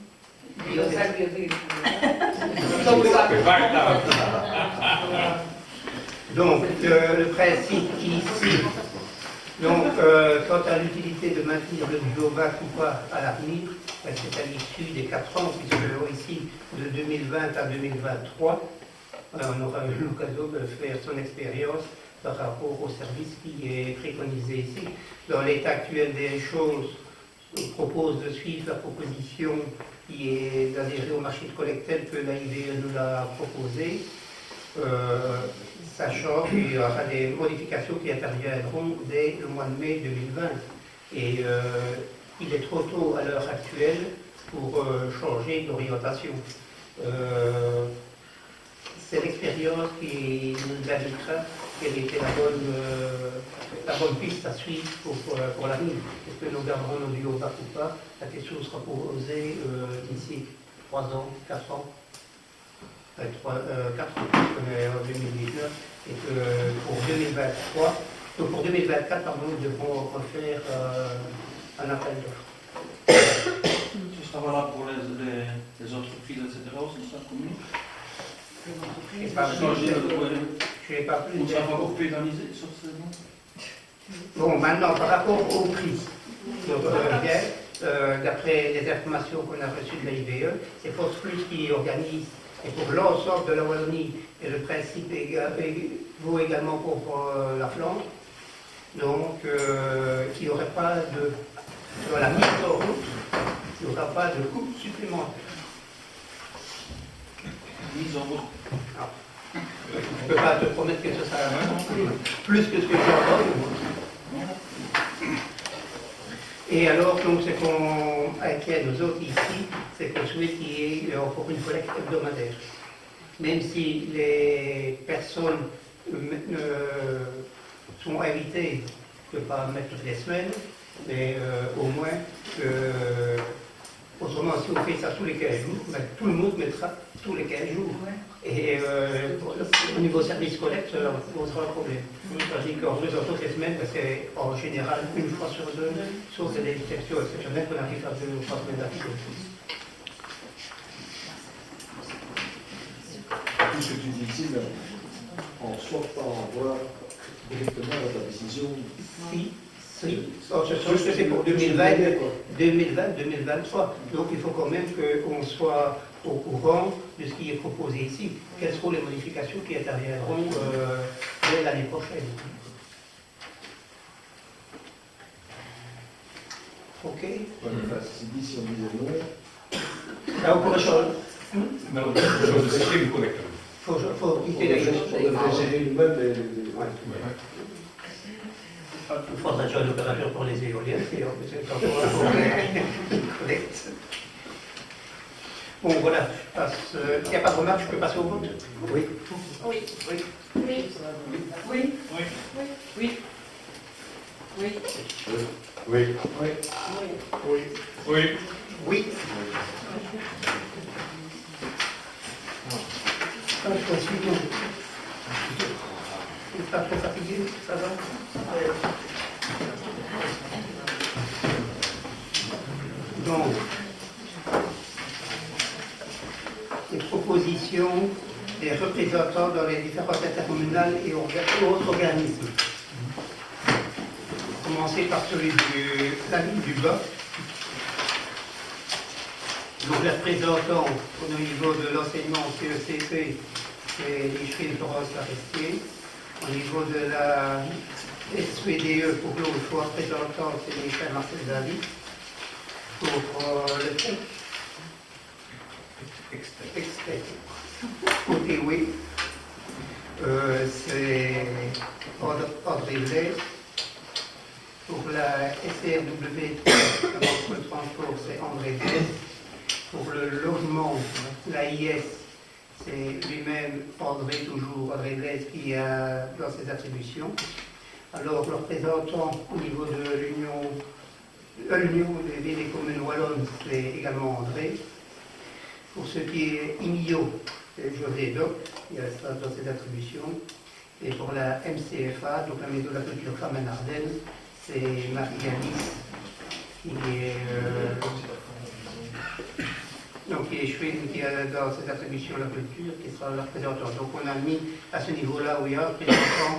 Donc, le principe ici, donc, quant à l'utilité de maintenir le biobac ou pas à l'avenir, c'est à l'issue des 4 ans, puisque ici, de 2020 à 2023, on aura eu l'occasion de faire son expérience par rapport au service qui est préconisé ici. Dans l'état actuel des choses, on propose de suivre la proposition qui est d'adhérer au marché de collecte tel que l'AIVE nous l'a proposé, sachant qu'il y aura des modifications qui interviendront dès le mois de mai 2020. Et il est trop tôt à l'heure actuelle pour changer d'orientation. C'est l'expérience qui nous indiquera quelle était la bonne piste à suivre pour l'avenir. Est-ce que nous garderons nos biobacs ou pas? La question sera posée d'ici 3 ans, 4 ans. 4 ans, on est en 2019, et que pour 2023, donc pour 2024, pardon, nous devrons refaire un appel d'offres. Ce sera valable pour les entreprises, etc. aussi, ça commune. Je Je n'ai pas plus On sera d'infos. encore pénalisé sur ce nom. Bon, maintenant, par rapport au prix, donc, d'après les informations qu'on a reçues de la IVE, c'est Force Plus qui organise, et pour l'ensemble de la Wallonie, et le principe vaut également pour la Flandre. Donc, il n'y aurait pas de, sur la mise en route, il n'y aura pas de coût supplémentaire. Mise en route. Je ne peux pas te promettre que ce sera plus que ce que j'ai entendu. Et alors, donc, ce qu'on inquiète nous autres ici, c'est qu'on souhaite qu'il y ait encore une collecte hebdomadaire. Même si les personnes sont invitées, je ne peux pas mettre toutes les semaines, mais au moins que, autrement, si on fait ça tous les 15 jours, ben, tout le monde mettra tous les 15 jours. Et au niveau service collecte, ça posera un problème. C'est-à-dire qu'en faisant toutes les semaines, parce qu'en général, une fois sur deux, sauf des exceptions exceptionnelles, qu'on arrive à 2 ou 3 semaines d'affilée. Tout ce que tu dis ici, en soi, pas en voir directement dans ta décision. Si. C'est pour 2020-2023. Donc il faut quand même qu'on soit au courant de ce qui est proposé ici. Quelles seront les modifications qui interviendront dès l'année prochaine. Ok. Si on disait non. Là, on pourrait changer. Non, c'est une collecte. Faut quitter la On devrait gérer nous-mêmes les... Il faudra déjà un opérateur pour les éoliennes, c'est encore une collecte. Bon, voilà. S'il n'y a pas de remarques, je peux passer au vote. Oui. Oui. Oui. Oui. Oui. Oui. Oui. Oui. Oui. Oui. Oui. Oui. Je suis bon. Vous n'êtes pas trop fatigué, ça va? Donc, les propositions des représentants dans les différentes intercommunales et autres organismes. Commencer par celui de la ligne du bas. Donc, les représentants au niveau de l'enseignement CECP, c'est Micheline Florence Larestier. Au niveau de la SPDE, pour l'eau, le choix représentant, c'est Michel Marcel David. Pour le extrait. Côté oui, c'est André Blaise. Pour la SCRW, pour le transport, c'est André Blaise. Pour le logement, l'AIS, c'est lui-même André Blaise qui a dans ses attributions. Alors, le représentant au niveau de l'Union des villes et communes wallonnes, c'est également André. Pour ce qui est IMIO, c'est José Doc, qui a ça dans ses attributions. Et pour la MCFA, donc la Maison de la Culture Femme Ardennes, c'est Marie-Alice, qui est qui a dans ses attributions la culture, qui sera la représentante. Donc on a mis à ce niveau-là où il y a un représentant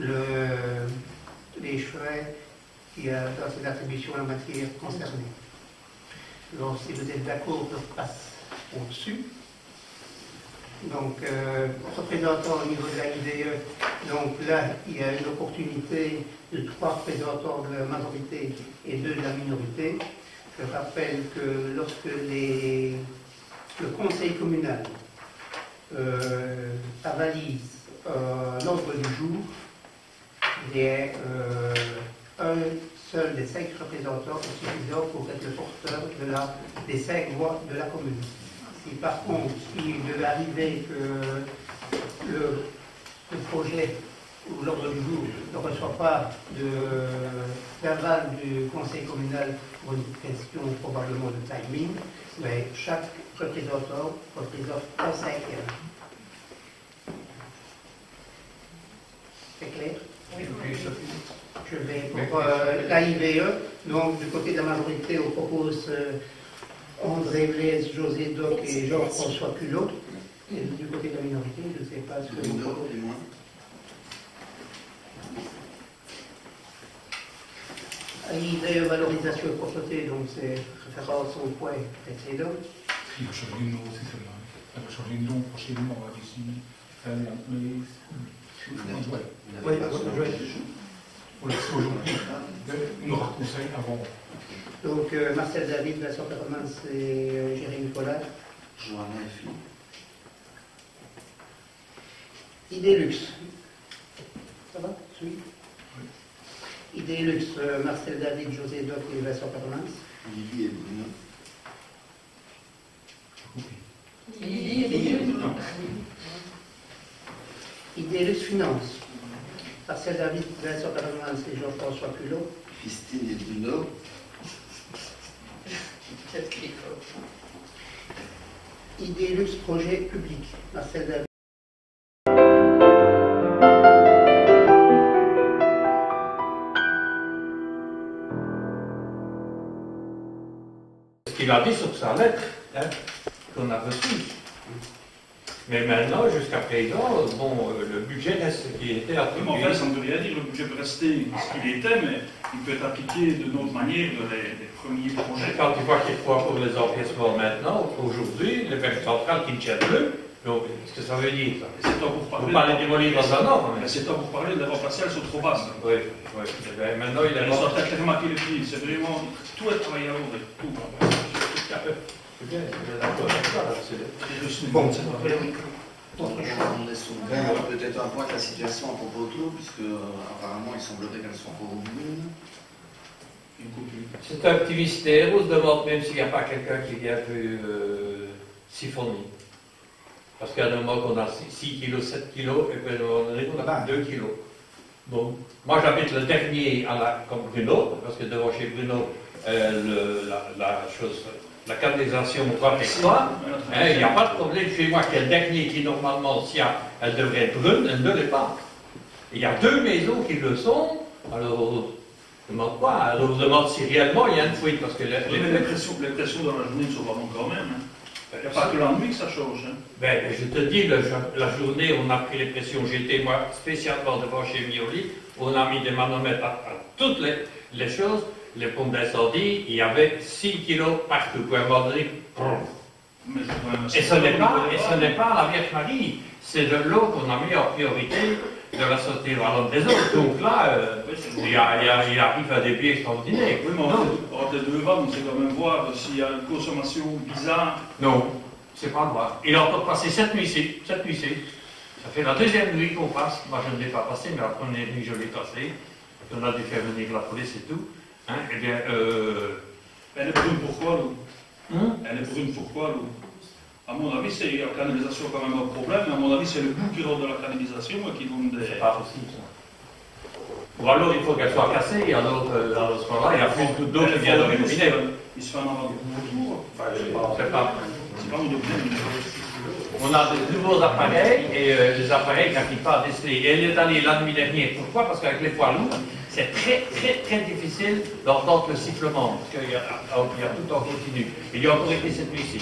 les chevets qui a dans ses attributions la matière concernée. Donc si vous êtes d'accord, je passe au-dessus. Donc représentant au niveau de la IVE, donc là il y a une opportunité de 3 représentants de la majorité et 2 de la minorité. Je rappelle que lorsque le conseil communal avalise l'ordre du jour, il y a un seul des 5 représentants suffisant pour être le porteur des 5 voix de la commune. Si par contre, il devait arriver que le projet ou l'ordre du jour ne reçoit pas d'aval du conseil communal pour une question probablement de timing, mais chaque représentant représente un 5e. C'est clair? Oui. Je vais pour l'AIVE, donc du côté de la majorité, on propose André Blaise, José Doc et Jean-François Culot. Et du côté de la minorité, je ne sais pas ce que vous proposez. idée de valorisation de propreté, donc c'est référence au point précédent. Il va changer de nom aussi, celle-là. Elle va changer de nom prochainement, on va d'ici. On l'a fait aujourd'hui. On aura conseil avant. Donc Marcel David, Vincent Permans et Jérémy Collard. Johanna et Philippe. Idélux. Ça va? Oui. Idélux, Marcel David, José Doc et Vincent Permans. Lily et Bruno. Lily et Bruno. Idélux Finance. Marcel David, Vincent Permans et Jean-François Culot. Christine et Bruno. Idélux Projet Public. Marcel David. Ce qu'il a dit sur sa lettre, hein, qu'on a reçue. Mais maintenant, jusqu'à présent, bon, le budget reste ce qui était attribué. En fait, ça ne veut rien dire, le budget peut rester ce qu'il était, mais il peut être appliqué de notre manière les premiers projets. Quand tu vois qu'il faut pour les encaissements maintenant, aujourd'hui, les banques centrales qui ne tiennent plus, donc, qu'est-ce que ça veut dire ça? C'est temps pour parler. Vous parlez démolir dans un an, mais c'est temps pour parler, les remplacer, elles sont trop basses. Oui, oui. Ben, maintenant, il a Elles sont très remarquées les prix, c'est vraiment tout est travaillé à l'ordre, tout. C'est bien, d'accord avec ça, là. Bon, on est souverain peut-être un point de la situation à propos d'auto, puisque apparemment il semblerait qu'elles sont encore au bout. C'est un petit mystère, on se demande même s'il n'y a pas quelqu'un qui vient plus siphonner. Parce qu'à un moment qu'on a 6 kg, 7 kg, et puis on a 2 kg. Bon, moi j'habite le dernier comme Bruno, parce que devant chez Bruno, la canalisation correcte, il n'y a pas de problème chez moi qu'il y a le dernier qui normalement, si elle devrait être brune, elle ne l'est pas. Il y a 2 maisons qui le sont, alors je ne demande pas, alors je demande si réellement il y a une fuite, parce que les pressions dans la journée sont vraiment quand même. Hein. Il n'y a pas que la nuit que ça change. Hein. Ben, je te dis, la journée, on a pris les pressions. J'étais, moi, spécialement devant chez Mioli, on a mis des manomètres à toutes les choses. Les pompes d'incendie, il y avait 6 kilos partout. Pour un moment donné, et ce n'est pas la Vierge Marie, c'est de l'eau qu'on a mis en priorité de la Société Wallonne des Eaux. Donc là, il arrive à des pieds extraordinaires. Oui, mais entre les deux vannes, on sait quand même voir s'il y a une consommation bizarre. Non, c'est pas le droit. Il a encore passé cette nuit-ci. Ça fait la deuxième nuit qu'on passe. Moi, je ne l'ai pas passé, mais la première nuit, je l'ai passé. On a dû faire venir la police et tout. Hein, eh bien, elle est brune pourquoi, l'eau Elle est brune pourquoi, l'eau À mon avis, c'est la canalisation quand même un problème, mais à mon avis, c'est le bout qui rentre de la canalisation et qui donne des... C'est pas possible, ça. Ou alors, il faut qu'elle soit cassée, et alors, dans ce moment-là, il y a plus d'eau qui vient de robinet. Il se fait un avant autour. C'est pas... C'est pas mon domaine. On a de nouveaux appareils, et les appareils n'arrivent pas à déceler. Et elle est allée la nuit dernière. Pourquoi? Parce qu'avec les poids lourds, c'est très difficile d'entendre le sifflement, parce qu'il y a tout en continu. Il y a encore été cette nuit-ci.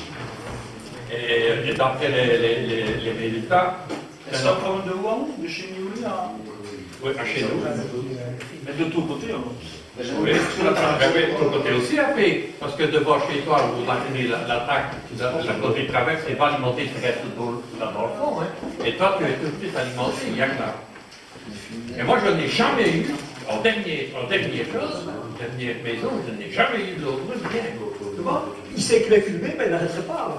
Et d'après les résultats... C'est un problème de Wuhan, de chez Mioli à... Oui, à chez nous. Mais de tous côtés, alors. Oui, de ton côté aussi, après, parce que devant chez toi, où on a tenu l'attaque, la côté traverse, c'est pas alimenté, c'est reste là dans le fond. Hein. Et toi, tu es tout de suite alimenté, il y a que là. Et moi, je n'ai jamais eu, en dernière maison, je n'ai jamais eu de l'eau brune, rien. Il sait qu'il est filmé, mais il n'arrêterait pas.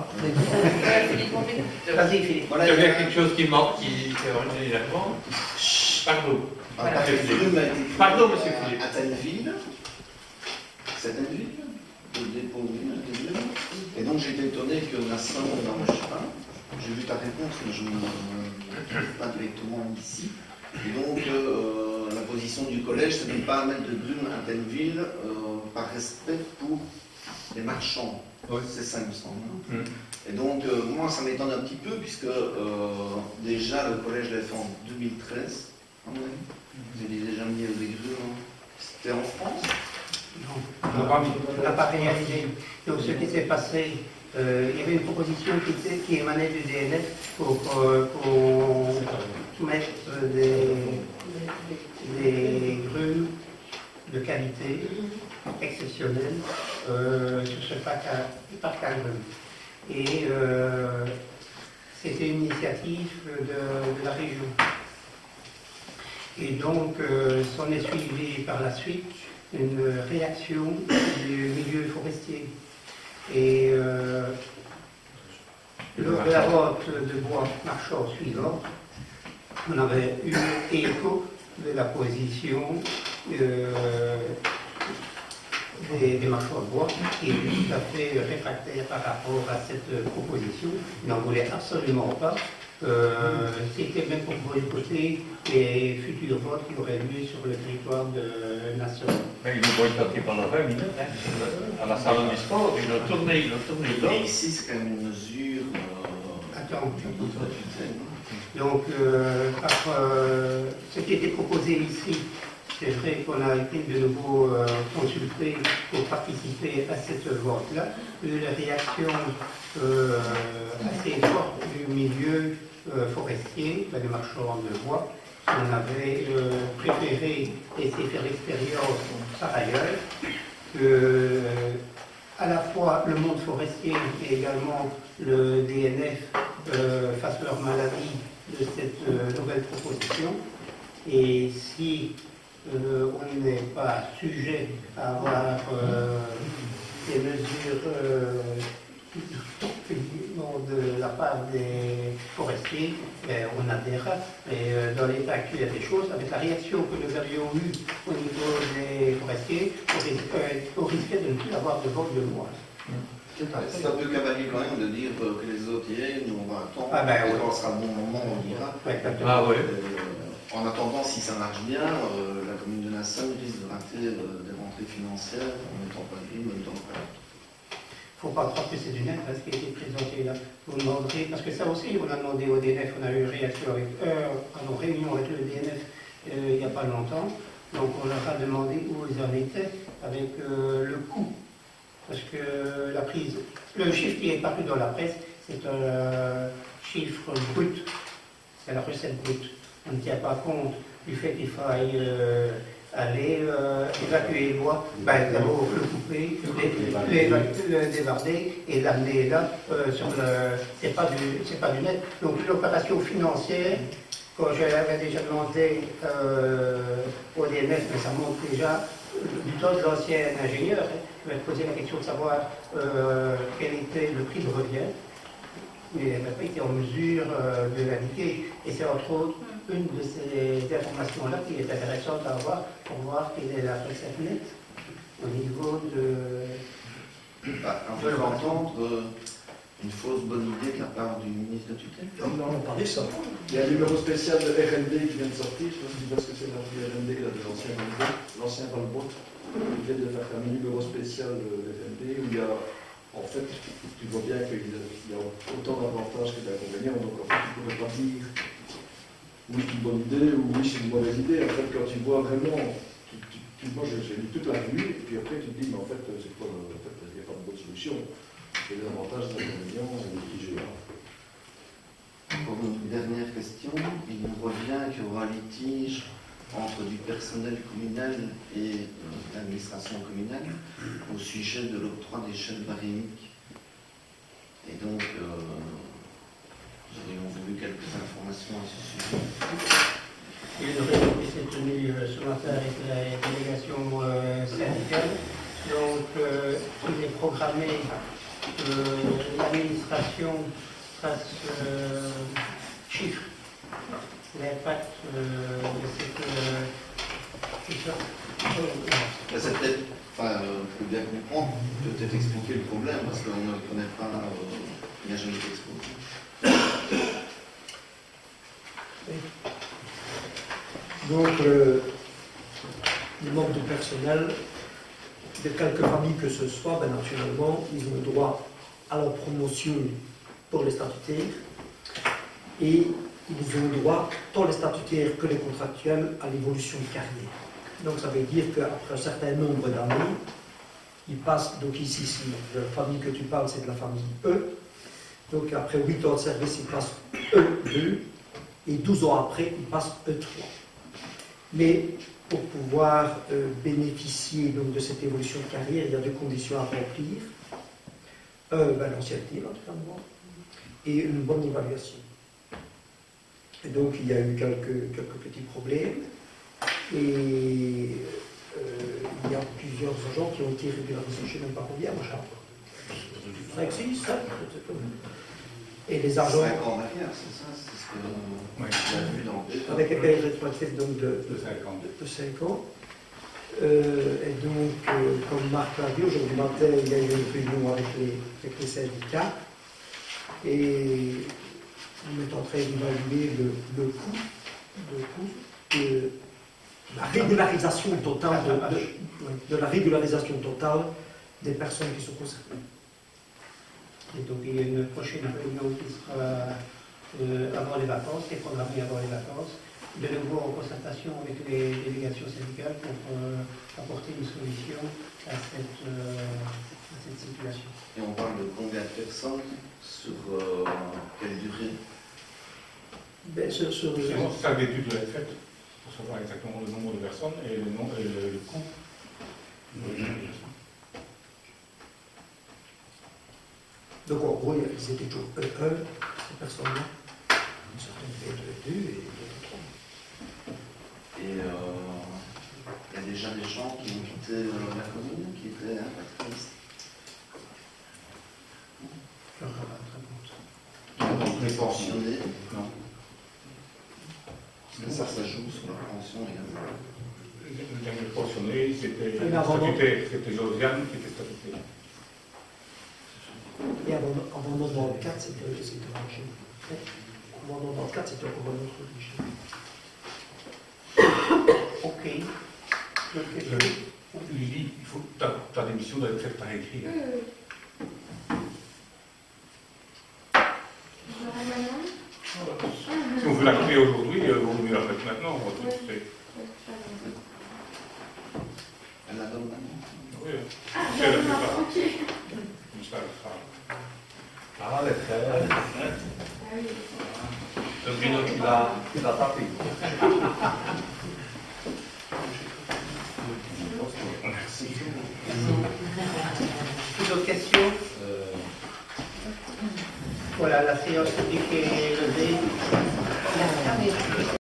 Vas-y, Philippe. Il y a quelque chose qui manque, qui est énervant. Pardon. Pardon, monsieur Philippe. À Tanneville, c'est Tanneville, le dépôt et donc j'étais étonné que Nassan n'en marche pas. J'ai vu ta réponse, mais je ne trouve pas directement ici. Et donc, la position du collège, c'est de ne pas mettre de brume à Tanneville par respect pour les marchands. Oui. C'est ça, il me semble. Et donc, moi, ça m'étonne un petit peu, puisque déjà, le collège l'a fait en 2013, à mon avis. Vous avez déjà mis des grumes. C'était en France? Non, on n'a pas réalisé. Donc, ce qui s'est passé, il y avait une proposition qui émanait du DNF pour soumettre des grumes de qualité exceptionnelle sur ce parc agricole. Et c'était une initiative de la région. Et donc, s'en est suivi par la suite une réaction du milieu forestier. Et lors de la vente de bois marchand suivant, on avait eu écho de la position des marchands de bois qui étaient tout à fait réfractaires par rapport à cette proposition. Ils n'en voulaient absolument pas. C'était même pour boycotter les futurs votes qui auraient lieu sur le territoire de Nation. Mais ils l'ont boycotté pendant 20 minutes, hein, à la salle du sport, ils l'ont tourné là. Mais ici, c'est quand même une mesure. Attends, donc, ce qui était proposé ici, c'est vrai qu'on a été de nouveau consulté pour participer à cette vote-là. La réaction assez forte du milieu forestier, des marchands de bois, on avait préféré essayer de faire l'expérience par ailleurs, que à la fois le monde forestier et également le DNF fassent leur maladie de cette nouvelle proposition. Et si on n'est pas sujet à avoir des mesures de la part des forestiers, on adhérera. Mais dans l'état actuel des choses, avec la réaction que nous avions eue au niveau des forestiers, on risquait de ne plus avoir de vote de loi. C'est un peu cavalier quand même de dire que les autres y aient, nous on va attendre, ouais. quand ce sera le bon moment, on ira. Ouais, en attendant, si ça marche bien, la commune de Nassau risque de rater des rentrées financières en n'étant pas l'une, en n'étant pas l'autre. Il ne faut pas croire que c'est du net, ce qui a été présenté là. Vous demanderez, parce que ça aussi, on a demandé au DNF, on a eu une réaction avec une réunion avec le DNF il n'y a pas longtemps. Donc on leur a demandé où ils en étaient avec le coût. Parce que le chiffre qui est paru dans la presse, c'est un chiffre brut, c'est la recette brute. On ne tient pas compte du fait qu'il faille aller évacuer le bois, d'abord le couper, le débarder et l'amener là sur le. C'est pas du net. Donc l'opération financière, quand je l'avais déjà demandé au DNF, mais ça monte déjà du temps de l'ancien ingénieur, je vais poser la question de savoir quel était le prix de revient. Mais elle n'a pas été en mesure de l'indiquer. Et c'est entre autres une de ces informations-là qui est intéressante à avoir pour voir quelle est la recette nette au niveau de. On peut entendre une fausse bonne idée de la part du ministre de tutelle. Non, on parlait ça. Il y a un numéro spécial de RND qui vient de sortir. Je ne sais pas si tu vois ce que c'est le RND là, de l'ancien Valbot. Il vient de faire un numéro spécial de RND où il y a. En fait, tu vois bien qu'il y a autant d'avantages que d'inconvénients, donc en fait, tu ne pourrais pas dire oui, c'est une bonne idée ou oui, c'est une mauvaise idée. En fait, quand tu vois vraiment, moi j'ai lu toute la nuit, et puis après tu te dis, mais en fait, c'est quoi, en fait, il n'y a pas de bonne solution. C'est des avantages, des inconvénients, et qui gèrent. Pour une dernière question, il nous revient qu'il y aura litige entre du personnel communal et l'administration communale au sujet de l'octroi des chèques barémiques. Et donc, nous aurions voulu quelques informations à ce sujet. Il y a une réunion qui s'est tenue ce matin avec la délégation syndicale. Donc, il est programmé que l'administration fasse chiffre l'impact de cette. C'est peut-être, faut bien comprendre, peut-être expliquer le problème, parce qu'on ne connaît pas, il n'y a jamais été exposé. Donc, le manque de personnel, de quelque famille que ce soit, naturellement, ils ont droit à la promotion pour les statutaires et ils ont droit, tant les statutaires que les contractuels, à l'évolution de carrière. Donc ça veut dire qu'après un certain nombre d'années, ils passent, donc ici, la famille que tu parles, c'est de la famille E, donc après 8 ans de service, ils passent E2, et 12 ans après, ils passent E3. Mais pour pouvoir bénéficier donc, de cette évolution de carrière, il y a 2 conditions à remplir. L'ancienneté, naturellement, et une bonne évaluation. Et donc, il y a eu quelques petits problèmes, et il y a plusieurs agents qui ont été régularisés, je ne sais même pas combien, moi, 5, 6, 7, et les agents... 5 ans en arrière, c'est ça, c'est ce qu'on a vu dans le... Avec un période rétroactive donc de 5 ans. Et donc, comme Marc l'a dit, aujourd'hui matin, il y a eu une réunion avec les syndicats et on est en train d'évaluer le coût de la régularisation totale de la régularisation totale des personnes qui sont concernées. Et donc, il y a une prochaine réunion qui sera avant les vacances, qui est programmée avant les vacances, de nouveau en concertation avec les délégations syndicales pour apporter une solution à cette situation. Et on parle de combien de personnes sur quelle durée? C'est ça l'étude de la faite pour savoir exactement le nombre de personnes et le coût. Donc en gros, ils étaient toujours E1, ces personnes-là. Une certaine E2 et d'autres 3. Et il y a déjà des gens qui ont quitté la commune, qui étaient impactés. Donc les pensionnés, non. Parce que ça joue sur la pension également. Les pensionnés, c'était Josiane qui était statutaire. Et avant 94, c'était régime. Avant 94, c'était encore un autre régime. Ok. Lily, il faut ta démission doit être faite par écrit. Si on veut la couper aujourd'hui, il vaut mieux la faire maintenant. Elle la donne maintenant? Oui. C'est la plupart. Comme ça, elle sera. Ah, les frères. Le Bruno qui l'a tapé. Merci. D'autres questions? Voilà, la séance publique est levée.